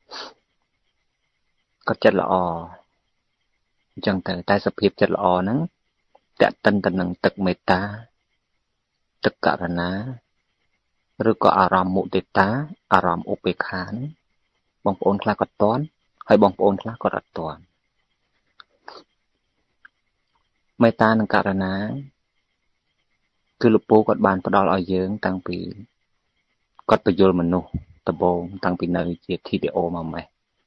គាត់ចិត្តល្អអញ្ចឹងទៅតែសភាពចិត្តល្អហ្នឹងតេតិនទៅនឹងទឹកមេត្តាទឹកករុណាឬក៏អារម្មណ៍មុទិតាអារម្មណ៍ឧបេក្ខាបងប្អូនខ្លះក៏តន់ហើយបងប្អូនខ្លះក៏អត់តន់មេត្តានិងករុណាគឺលោកពូគាត់បានផ្ដល់ឲ្យយើងតាំងពីគាត់បញ្យលមនុស្សដំបូងតាំងពីនៅជា ที ดี โอ មកម៉េះ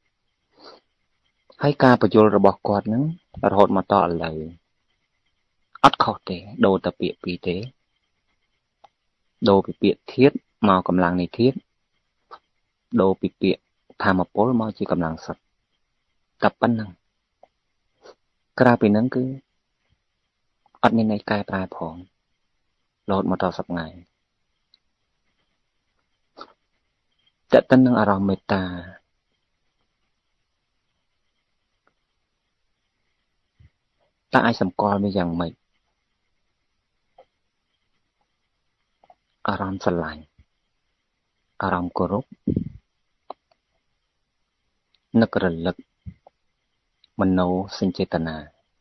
ហើយការបញ្យលរបស់គាត់ហ្នឹងរហូតមកតឥឡូវអត់ខុសទេដូរតែពាក្យពីរទេដូរពីពាក្យធាតុមកកម្លាំងនៃធាតុដូរពីពាក្យធម្មពលមកជាកម្លាំងសុទ្ធតែប៉ុណ្្នឹងក្រៅពីហ្នឹងគឺអត់មានន័យកែប្រែផងរហូតមកដល់សប្តាហ៍តើតើនឹងអារម្មណ៍មេត្តាតើអាចសម្គាល់វាយ៉ាងម៉េចអារម្មណ៍ស្រឡាញ់អារម្មណ៍គោរពនឹករលឹកមโนសញ្ចេតនា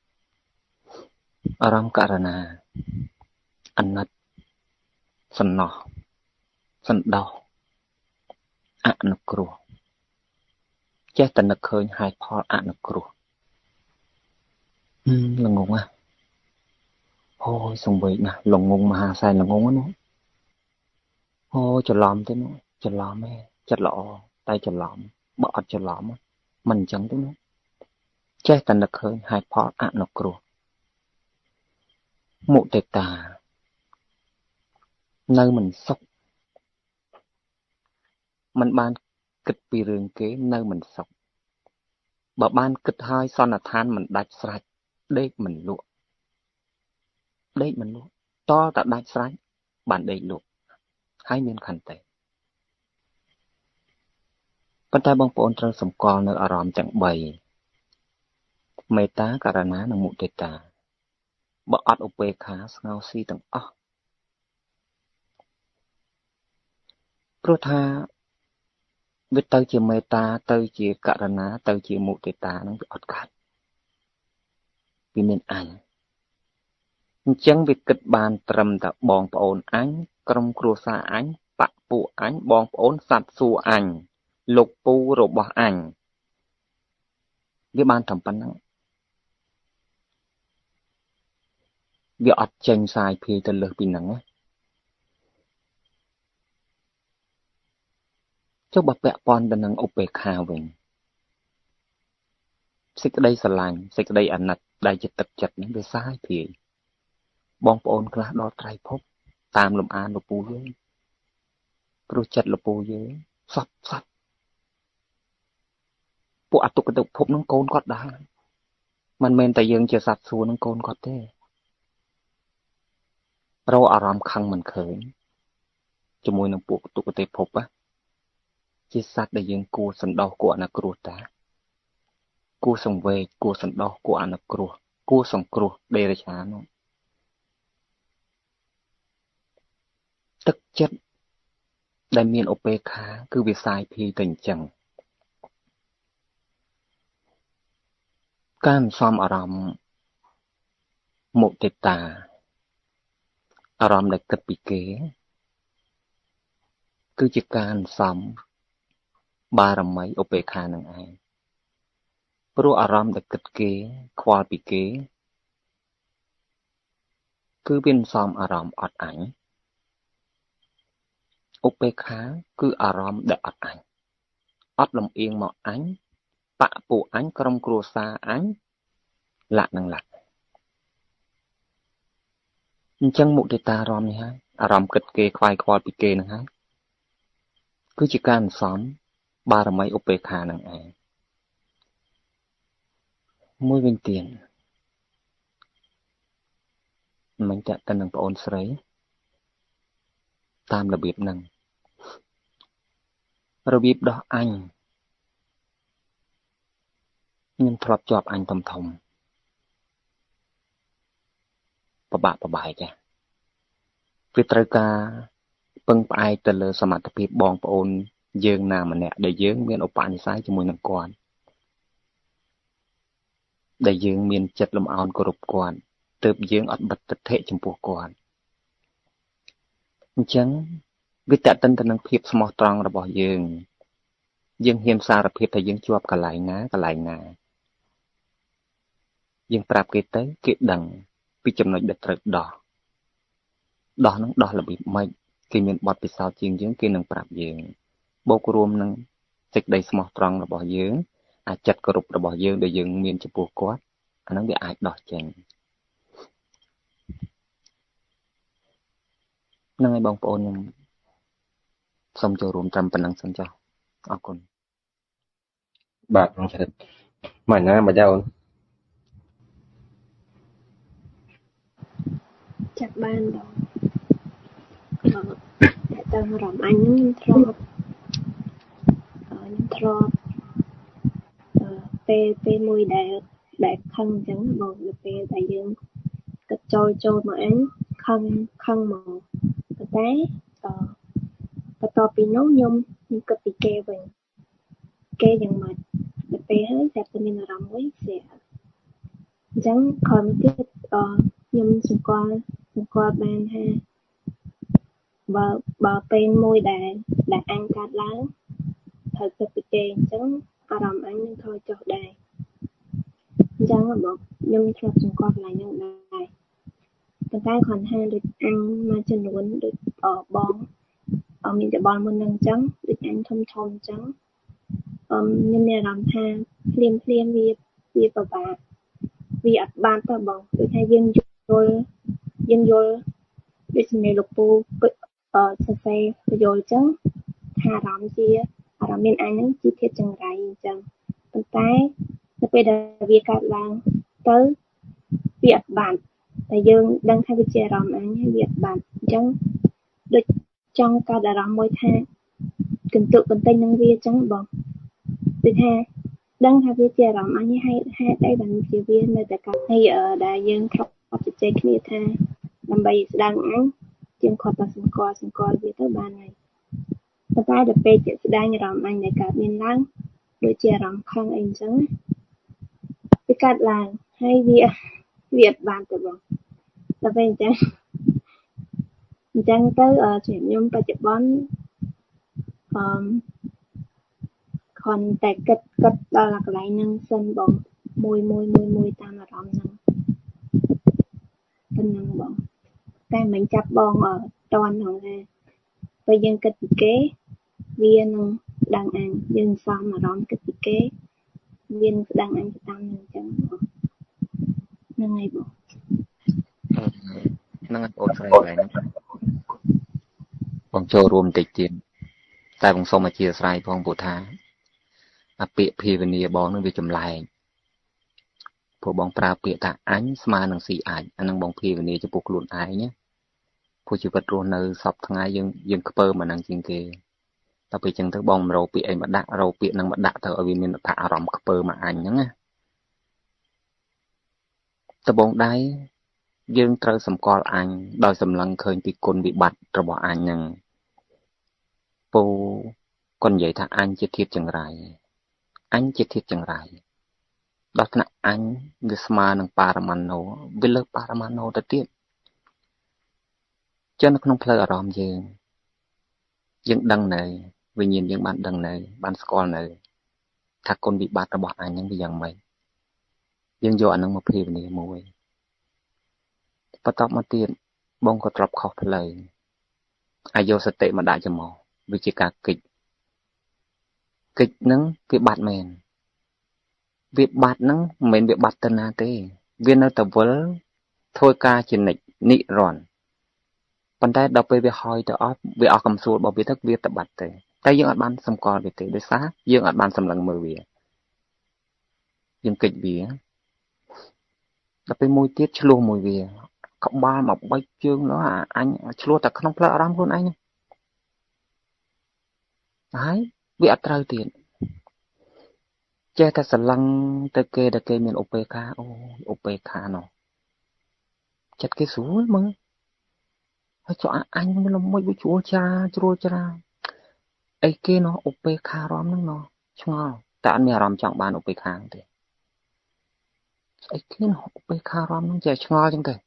អារម្មណ៍ករុណាអាណិតសំណោះសន្តោសអនុគ្រោះចេះតែនឹកឃើញហេតុផលអនុគ្រោះល្ងងណាអូយសង្វេគណាល្ងងមហាសែនល្ងងណាអូច្រឡំទេណាច្រឡំទេចិត្តល្អតែច្រឡំបើអត់ច្រឡំមិនអញ្ចឹងទេណាចេះតែនឹកឃើញហេតុផលអនុគ្រោះមុទិតានៅមិនសុខមិនបានគិតពីរឿងគេនៅមិនសុខបើបានគិតហើយសន្និដ្ឋានមិនដាច់ស្រេចដេកមិនលក់ដេកមិនលក់តតែដាច់ស្រេចបានដេកលក់ហើយមានខន្តីប៉ុន្តែបងប្អូនត្រូវសម្គាល់នៅអារម្មណ៍ទាំងបីមេត្តាករុណានិងមុទិតាបើអត់ឧបេក្ខាស្ងោស៊ីទាំងអស់ព្រោះថាវាទៅជាមេត្តាទៅជាករុណាទៅជាមុទិតានឹងវាអត់កើតវាមានអញអញ្ចឹងវាគិតបានត្រឹមតែបងប្អូនអញក្រុមគ្រួសារអញបពពួកអញបងប្អូនសត្វសួរអញលោកពូរបស់អញវាបានត្រឹមប៉ុណ្ណឹងវាអត់ចេញសាយភាយទៅលើសពីហ្នឹងណាចុះបើពាក់ព័ន្ធទៅនឹងឧបេក្ខាវិញសេចក្តីស្រឡាញ់សេចក្តីអាណិតដែលជាទឹកចិត្តនេះវាសាយភាយបងប្អូនខ្លះដល់ត្រៃភពតាមលំអានលោកពូយើងព្រោះចិត្តលោកពូយើងសត់សត់ពួកអតុកតុភពនឹងកូនគាត់ដែរមិនមែនតែយើងជាសត្វសួរនឹងកូនគាត់ទេរកអារម្មណ៍ខឹងមិនឃើញជាមួយនឹងពួកអតុកតុភពជាសត្វដែលយើងគួរសន្តោសគួរអនុគ្រោះតាគួរសង្វេគគួរសន្តោសគួរអនុគ្រោះគួរសង្គ្រោះដេរឆាននោះទឹកចិត្តដែលមានឧបេក្ខាគឺវាសាយភីទៅអញ្ចឹងការសំអារម្មណ៍មុទិតាអារម្មណ៍ដែលគិតពីគេគឺជាការសំបារមីឧបេក្ខានឹងឯងព្រោះអារម្មណ៍ដែលគិតគេខ្វល់ពីគេគឺវាសំអារម្មណ៍អត់អញឧបេក្ខាគឺអារម្មណ៍ដែលអត់អញអត់លំអៀងមកអញបពពួកអញក្រុមគ្រួសារអញលក្ខនឹងលក្ខអញ្ចឹងមុទិតាអារម្មណ៍នេះហើយអារម្មណ៍គិតគេខ្វាយខ្វល់ពីគេនឹងហើយគឺជាការសំបារមីឧបេក្ខានឹងឯងមួយវិញទៀតមិនតាក់ទិននឹងប្អូនស្រីតាមរបៀបហ្នឹងរបៀបដោះអញខ្ញុំធ្លាប់ជាប់អញធំធំពិបាកពិបាកចាវាត្រូវការពឹងផ្អែកទៅលើសមត្ថភាពបងប្អូនយើងណាម្នាក់ដែលយើងមានឧបនិស្ស័យជាមួយនឹងគាត់ដែលយើងមានចិត្តលំអោនគោរពគាត់ទើបយើងអត់បិទទិដ្ឋិចំពោះគាត់អញ្ចឹងវាតេតិនទៅនឹងភាពស្មោះត្រង់របស់យើងយើងហ៊ានសារភាពថាយើងជាប់កន្លែងណាកន្លែងណាយើងប្រាប់គេទៅគេដឹងពីចំណុចដែលត្រូវដោះដោះនឹងដោះរបៀបម៉េចគេមានបទពិសោធន៍ជាងយើងគេនឹងប្រាប់យើងបូករួមនឹងសេចក្តីស្មោះត្រង់របស់យើងអាចចិត្តគោរពរបស់យើងដែលយើងមានចំពោះគាត់អានឹងវាអាចដោះចេញហ្នឹងហើយបងប្អូនខ្ញុំសូមចូលរួមត្រឹមប៉ុណ្្នឹងសិនចុះអរគុណបាទបងចរិតមកណាមកចៅអូនចាប់បានដល់តែតើអារម្មណ៍អញខ្ញុំធ្លាប់ខ្ញុំធ្លាប់ពេលពេលមួយដែលដែលខឹងអញ្ចឹងបងទៅពេលដែលយើងគិតចូលចូលមកអញខឹងខឹងមកតែអឺបន្ទាប់ពីនោះខ្ញុំខ្ញុំគិតពីគេវិញគេយ៉ាងម៉េចទៅពេលហើយតែតែមានអារម្មណ៍មួយស្អាតអញ្ចឹងក្រោយមកទៀតអឺខ្ញុំសង្កល់សង្កល់បានថាបើបើពេលមួយដែលដែលអញកាត់ឡើងត្រូវគិតពីគេអញ្ចឹងអារម្មណ៍អញនឹងថយចុះដែរអញ្ចឹងបងខ្ញុំធ្លាប់សង្កល់កន្លែងហ្នឹងដែរប៉ុន្តែគ្រាន់ថាដូចអញមួយចំនួនដូចបងអមានច្បងមុននឹងអញ្ចឹងដូចអញធំធំអញ្ចឹងអមខ្ញុំមានអារម្មណ៍ថាភ្លាមភ្លាមវាវាពិបាកវាអត់បានទៅបងដូចថាយើងយល់យើងយល់ដូចជំនាញលោកពូអឺសរសេរបញ្យល់អញ្ចឹងថាអារម្មណ៍ជាអារម្មណ៍មានអញហ្នឹងជាធាតុចង្រៃអញ្ចឹងប៉ុន្តែនៅពេលដែលវាកើតឡើងទៅវាអត់បានតែយើងដឹងថាវាជាអារម្មណ៍អញហើយវាអត់បានអញ្ចឹងដូចចង់កើតអារម្មណ៍មួយថាកន្ទុកបន្តិចនឹងវាអញ្ចឹងបងដូចថាដឹងថាវាជាអារម្មណ៍អញហើយហេតុអីបានជាវានៅតែកើតហើយដែលយើងធ្លាប់ជជែកគ្នាថាដើម្បីស្ដាងអញយើងគាត់តែសង្កល់សង្កល់វាទៅបានហើយប៉ុន្តែដល់ពេលជាស្ដាងអារម្មណ៍អញដែលកើតមានឡើងដូចជាអារម្មណ៍ខឹងអីអញ្ចឹងវាកើតឡើងហើយវាវាអត់បានទៅបងដល់ពេលអញ្ចឹងអញ្ចឹងទៅជំរាបខ្ញុំបច្ចុប្បន្នអឺគ្រាន់តែគិតគិតដល់កន្លែងហ្នឹងសិនបងមួយមួយមួយមួយតាមអារម្មណ៍ហ្នឹងប៉ុណ្ណឹងបងតែមិនចាប់បងអត់តន់ហ្នឹងណាពេលយើងគិតពីគេវានឹងស្ដាងអញយើងសំអារម្មណ៍គិតពីគេវានឹងស្ដាងអញទៅតាមហ្នឹងអញ្ចឹងហ្នឹងហើយបងហ្នឹងបងស្រីកន្លែងហ្នឹងបងចូលរួមបន្តិចទៀតតែបងសូមអធិស្ឋានផងព្រោះថាអាពាក្យភាវនាបងនឹងវាចម្លែកព្រោះបងប្រើពាក្យថាអញស្មើនឹងស៊ីអាចអានឹងបងភាវនាចំពោះខ្លួនឯងណាព្រោះជីវិតរស់នៅសពថ្ងៃយើងយើងខ្ពើមអានឹងជាងគេតែពេលចឹងទៅបងមករោពាក្យអីមកដាក់រោពាក្យនឹងមកដាក់ទៅឲ្យវាមានថាអារម្មណ៍ខ្ពើមមកអញហ្នឹងណាតបងដៃយើងត្រូវសម្គាល់អញដោយសម្លឹងឃើញពីគុណវិបត្តិរបស់អញហ្នឹងពូគាត់និយាយថាអញជាធាតុចង្រៃអញជាធាតុចង្រៃដល់ថ្នាក់អញវាស្មើនឹងបារម៉ាណូវាលើសបារម៉ាណូទៅទៀតចឹងនៅក្នុងផ្លូវអារម្មណ៍យើងយើងដឹងនៅវិញ្ញាណយើងបានដឹងនៅបានស្គាល់នៅថាគុណវិបត្តិរបស់អញហ្នឹងវាយ៉ាងម៉េចយើងយកអាហ្នឹងមកភាវនាមួយបន្ទាប់មកទៀតបងក៏ត្រប់ខុសផ្លូវអាយកសតិមកដាក់ចំមកវាជាការគិតគិតហ្នឹងវាបាត់មែនវាបាត់ហ្នឹងមិនមែនវាបាត់ទៅណាទេវានៅតែវិលធ្វើការជានិច្ចនិរន្តរ៍ប៉ុន្តែដល់ពេលវាហើយទៅអស់វាអស់កំសួលរបស់វាទៅវាទៅបាត់ទៅតែយើងអត់បានសម្គាល់វាទេដោយសារយើងអត់បានសម្លឹងមើលវាយើងគិតវាដល់ពេលមួយទៀតឆ្លោះមួយវាក្បាលមកបីជើងនោះអាអញឆ្លោះតែក្នុងផ្លូវអារម្មណ៍ខ្លួនឯងហើយវាអត់ត្រូវទៀតចេះតែស្រឡឹងទៅគេដែលគេមានឧបេក្ខាអូឧបេក្ខានោះចិត្តគេស្រួលមើលហើយចុះអញមិនលំមួយវាជ្រួលចាជ្រួលច្រាអីគេនោះឧបេក្ខាអារម្មណ៍ហ្នឹងនោះឆ្ងល់តែអត់មានអារម្មណ៍ចង់បានឧបេក្ខាទេអីគេនោះឧបេក្ខាអារម្មណ៍ហ្នឹងចេះឆ្ងល់ចឹងទៅ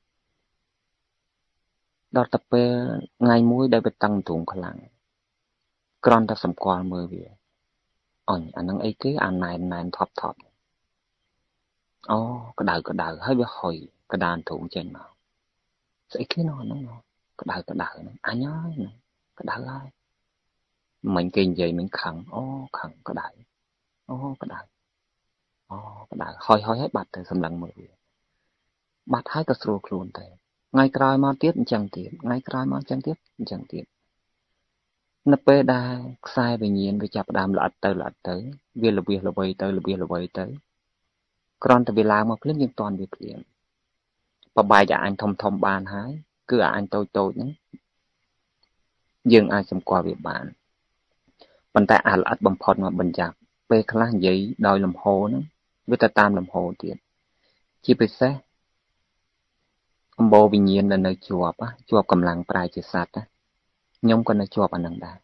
ដល់ទៅពេលថ្ងៃមួយដែលវាតឹងទ្រូងខ្លាំងគ្រាន់តែសម្គាល់មើលវាអញអានឹងអីគេអាណែនណែនថប់ថប់អូក្តៅក្តៅហើយវាហុយកដានទ្រូងចេញមកស្អីគេនោះហ្នឹងក្តៅក្តៅហ្នឹងអញហើយក្តៅហើយមិញគេនិយាយមិញខឹងអូខឹងក្តៅអូក្តៅអូក្តៅហើយហើយហើយបាត់ទៅសម្លឹងមើលវាបាត់ហើយក៏ស្រួលខ្លួនទៅថ្ងៃក្រោយមកទៀតអញ្ចឹងទៀតថ្ងៃក្រោយមកអញ្ចឹងទៀតអញ្ចឹងទៀតនៅពេលដែលខ្សែវិញ្ញាណវាចាប់ផ្ដើមល្អិតទៅល្អិតទៅវាល្បៀសល្បីទៅល្បៀសល្បីទៅគ្រាន់តែវាឡើងមកភ្លាមយើងតន់វាភ្លាមបបាយឲ្យអញធំធំបានហើយគឺឲ្យអញតូចតូចហ្នឹងយើងអាចសម្គាល់វាបានប៉ុន្តែអាល្អិតបំផុតមកបញ្ចាំពេលខ្លះនិយាយដោយលំហហ្នឹងវាទៅតាមលំហទៀតជាពិសេសអំបោវិញ្ញាណដែលនៅជាប់ជាប់កម្លាំងប្រែជាសត្វខ្ញុំក៏នៅជាប់អានឹងដែរ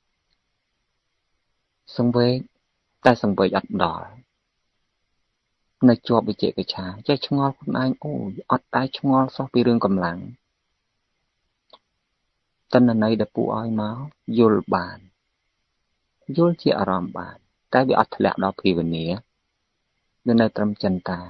សង្វេគតែសង្វេគអត់ដល់នៅជាប់វិជ្ជាកិច្ឆាចេះឆ្ងល់ខ្លួនឯងអូអត់តែឆ្ងល់សោះពីរឿងកម្លាំងតណ្ណ័យដែលពូឲ្យមកយល់បានយល់ជាអារម្មណ៍បានតែវាអត់ធ្លាក់ដល់ភាវនាវានៅត្រឹមចិន្តា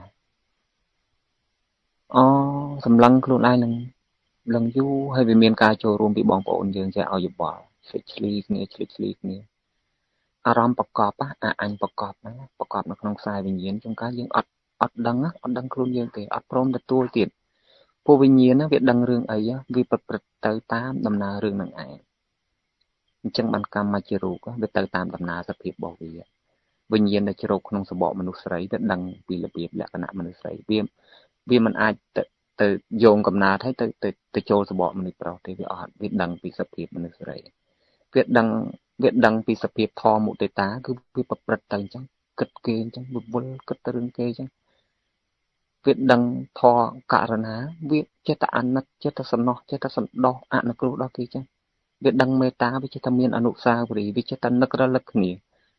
អូសម្លឹងខ្លួនឯងនឹងលឹងយូរហើយវាមានការចូលរួមពីបងប្អូនយើងចេះឲ្យយោបល់ឆ្លិចឆ្លីគ្នាឆ្លិចឆ្លីគ្នាអារម្មណ៍ប្រកបអាអញប្រកបហ្នឹងប្រកបនៅក្នុងខ្សែវិញ្ញាណជួនកាលយើងអត់អត់ដឹងអត់ដឹងខ្លួនយើងទេអត់ព្រមទទួលទៀតពួកវិញ្ញាណវាដឹងរឿងអីវាប្រព្រឹត្តទៅតាមដំណើររឿងនឹងឯងអញ្ចឹងបានកម្មមកជារូបវាទៅតាមដំណើរសភាពរបស់វាវិញ្ញាណដែលជ្រោកក្នុងសបកមនុស្សស្រីវាដឹងពីរបៀបលក្ខណៈមនុស្សស្រីវាវាមិនអាចទៅទៅយោងកំណើតឲ្យទៅទៅទៅចូលសបកមនុស្សប្រុសទេវាអត់វាដឹងពីសភាពមនុស្សស្រីវាដឹងវាដឹងពីសភាពធម៌មុទិតាគឺវាប្រព្រឹត្តទៅអញ្ចឹងគិតគេអញ្ចឹងវាវល់គិតទៅរឿងគេអញ្ចឹងវាដឹងធម៌ករណាវាចេះតែអាណិតចេះតែសំណោះចេះតែសន្តោសអនុគ្រោះដល់គេអញ្ចឹងវាដឹងមេត្តាវាចេះតែមានអនុស្សាវរីយ៍វាចេះតែនឹករលឹកគ្នា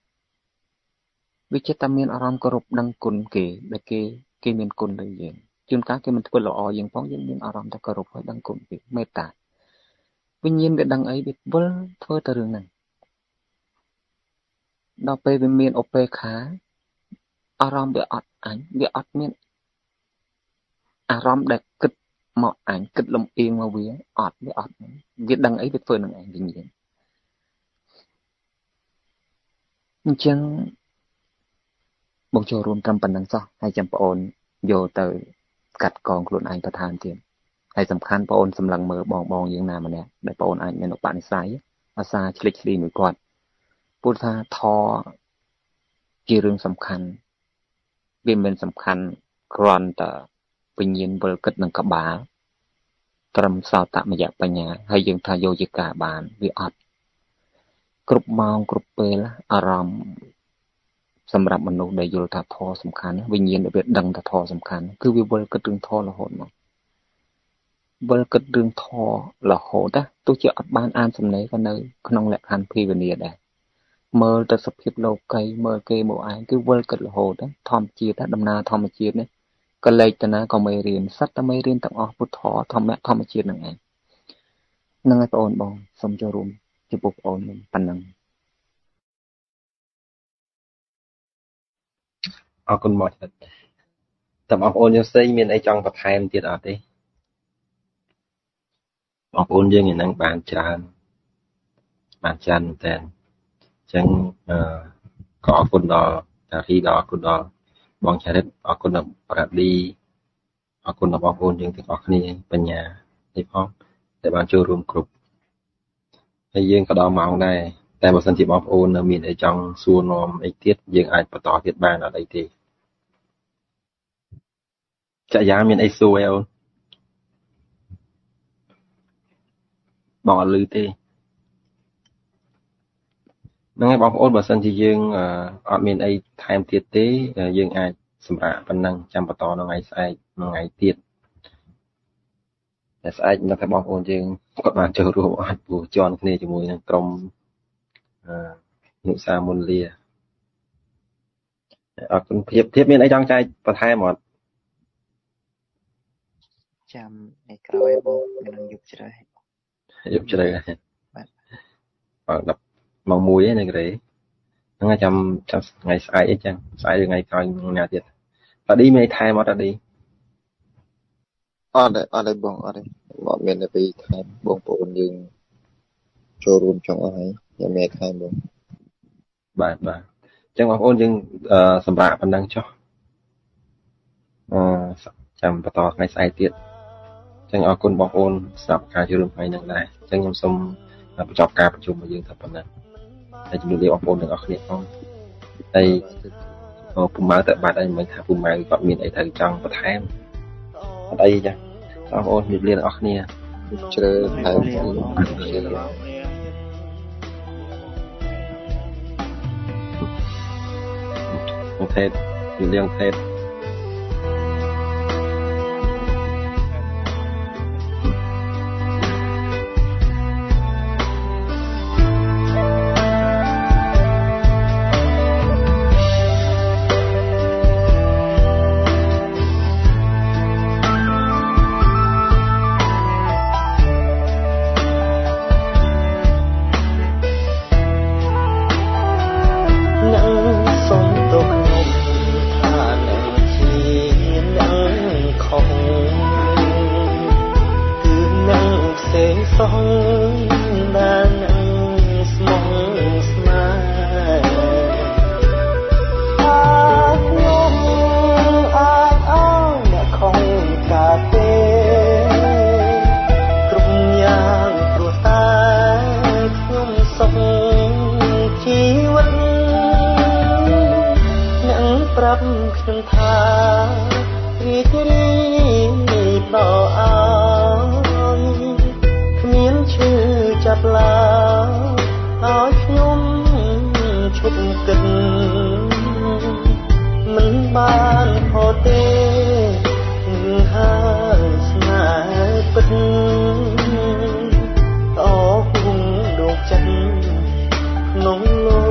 វាចេះតែមានអារម្មណ៍គោរពដឹងគុណគេដែលគេគេមានគុណលើយើងជួនកាលគេមិនធ្វើល្អយើងផងយើងមានអារម្មណ៍តែគោរពហើយដឹងគុណគេមេត្តាវិញ្ញាណវាដឹងអីវាវិលធ្វើទៅរឿងហ្នឹងដល់ពេលវាមានឧបេក្ខាអារម្មណ៍វាអត់អញវាអត់មានអារម្មណ៍ដែលគិតមកអញគិតលំអៀងមកវាអត់វាអត់វាដឹងអីវាធ្វើនឹងឯងវិញ្ញាណអញ្ចឹងបងចូលរួមត្រឹមប៉ុណ្្នឹងសោះហើយចាំប្អូនយកទៅកាត់កងខ្លួនឯងបន្ថែមទៀតហើយសំខាន់បងអូនសម្លឹងមើលបងបងយើងណាម្នាក់ដែលបងអូនអាចមានឧបនិស្ស័យអាសាឆ្លិចឆ្លីមួយគាត់ពុទ្ធថាធជារឿងសំខាន់វាមិនសំខាន់គ្រាន់តែវិញ្ញាណវិលគិតនឹងកបាលត្រឹមសោតមយៈបញ្ញាហើយយើងថាយកជាការបានវាអត់គ្រប់ម៉ោងគ្រប់ពេលអារម្មណ៍សម្រាប់មនុស្សដែលយល់ថាធម៌សំខាន់វិញ្ញាណវាដឹងថាធម៌សំខាន់គឺវាវិលគិតរឿងធម៌រហូតមកវិលគិតរឿងធម៌រហូតណាទោះជាអត់បានអានសំណេរក៏នៅក្នុងលក្ខខណ្ឌភាវនាដែរមើលទៅសភាពលោកីមើលគេមកឯងគឺវិលគិតរហូតណាធម្មជាតិដំណើរធម្មជាតិនេះក៏លេខតាណាក៏មិនរៀនសត្វតែមិនរៀនទាំងអស់ពុទ្ធធម៌ធម្មជាតិហ្នឹងឯងហ្នឹងហើយបងអូនបងសូមចូលរួមចំពោះបងអូនខ្ញុំប៉ុណ្ណឹងអរគុណមកចិត្តតែបងប្អូនយើងផ្សេងមានអីចង់បន្ថែមទៀតអត់ទេបងប្អូនយើងឯហ្នឹងបានច្រើនបានច្រើនមែនតើអញ្ចឹងអឺក៏អរគុណដល់តារីដល់អរគុណដល់បងចរិតអរគុណដល់ប្រាឌីអរគុណដល់បងប្អូនយើងទាំងអស់គ្នាបញ្ញានេះផងដែលបានចូលរួមគ្រប់ហើយយើងក៏ដល់ម៉ោងដែរតែបើសិនជាបងប្អូននៅមានអីចង់សួរនាំអីទៀតយើងអាចបន្តទៀតបានអត់អីទេចាក់យ៉ាងមានអីសួរអីអូនបងអត់ឮទេហ្នឹងហើយបងប្អូនបើសិនជាយើងអត់មានអីថែមទៀតទេយើងអាចសម្រាប់ប៉ុណ្ណឹងចាំបន្តនៅថ្ងៃស្អែកថ្ងៃទៀតតែស្អែកនៅតែបងប្អូនយើងគាត់បានចូលរួមអត់ព្រោះជន់គ្នាជាមួយនឹងក្រុមអឺនុសាមុនលាអរគុណភាពភាពមានអីចង់ចែកបន្ថែមអត់ចាំថ្ងៃក្រោយបងនឹងយប់ជ្រៅយប់ជ្រៅបាទបាទដល់ម៉ោងមួយឯងក្រេហ្នឹងចាំចាំថ្ងៃស្អែកអីចឹងស្អែកថ្ងៃក្រោយណាទៀតតាឌីមានថែមអត់តាឌីអត់ទេអត់ទេបងអត់ទេមកមានតែពីថែមបងប្អូនយើងចូលរួមចង់អស់ហើយខ្ញុំមានថែមបងបាទបាទអញ្ចឹងបងប្អូនយើងសម្រាប់ប៉ុណ្ណឹងចុះអឺចាំបន្តថ្ងៃស្អែកទៀតអញ្ចឹងអរគុណបងប្អូនសម្រាប់ការចូលរួមថ្ងៃនេះដែរអញ្ចឹងខ្ញុំសូមបញ្ចប់ការប្រជុំរបស់យើងតែប៉ុណ្ណឹងហើយជំរាបលាបងប្អូនទាំងអស់គ្នាផងហើយពុំម៉ៅតែបាត់អីមិនថាពុំម៉ៅគាត់មានអីត្រូវចង់បន្ថែមអត់អីចាបងប្អូនជំរាបលាទាំងអស់គ្នាជ្រើថែមអូខេជំរាបខេតក្នុងលោក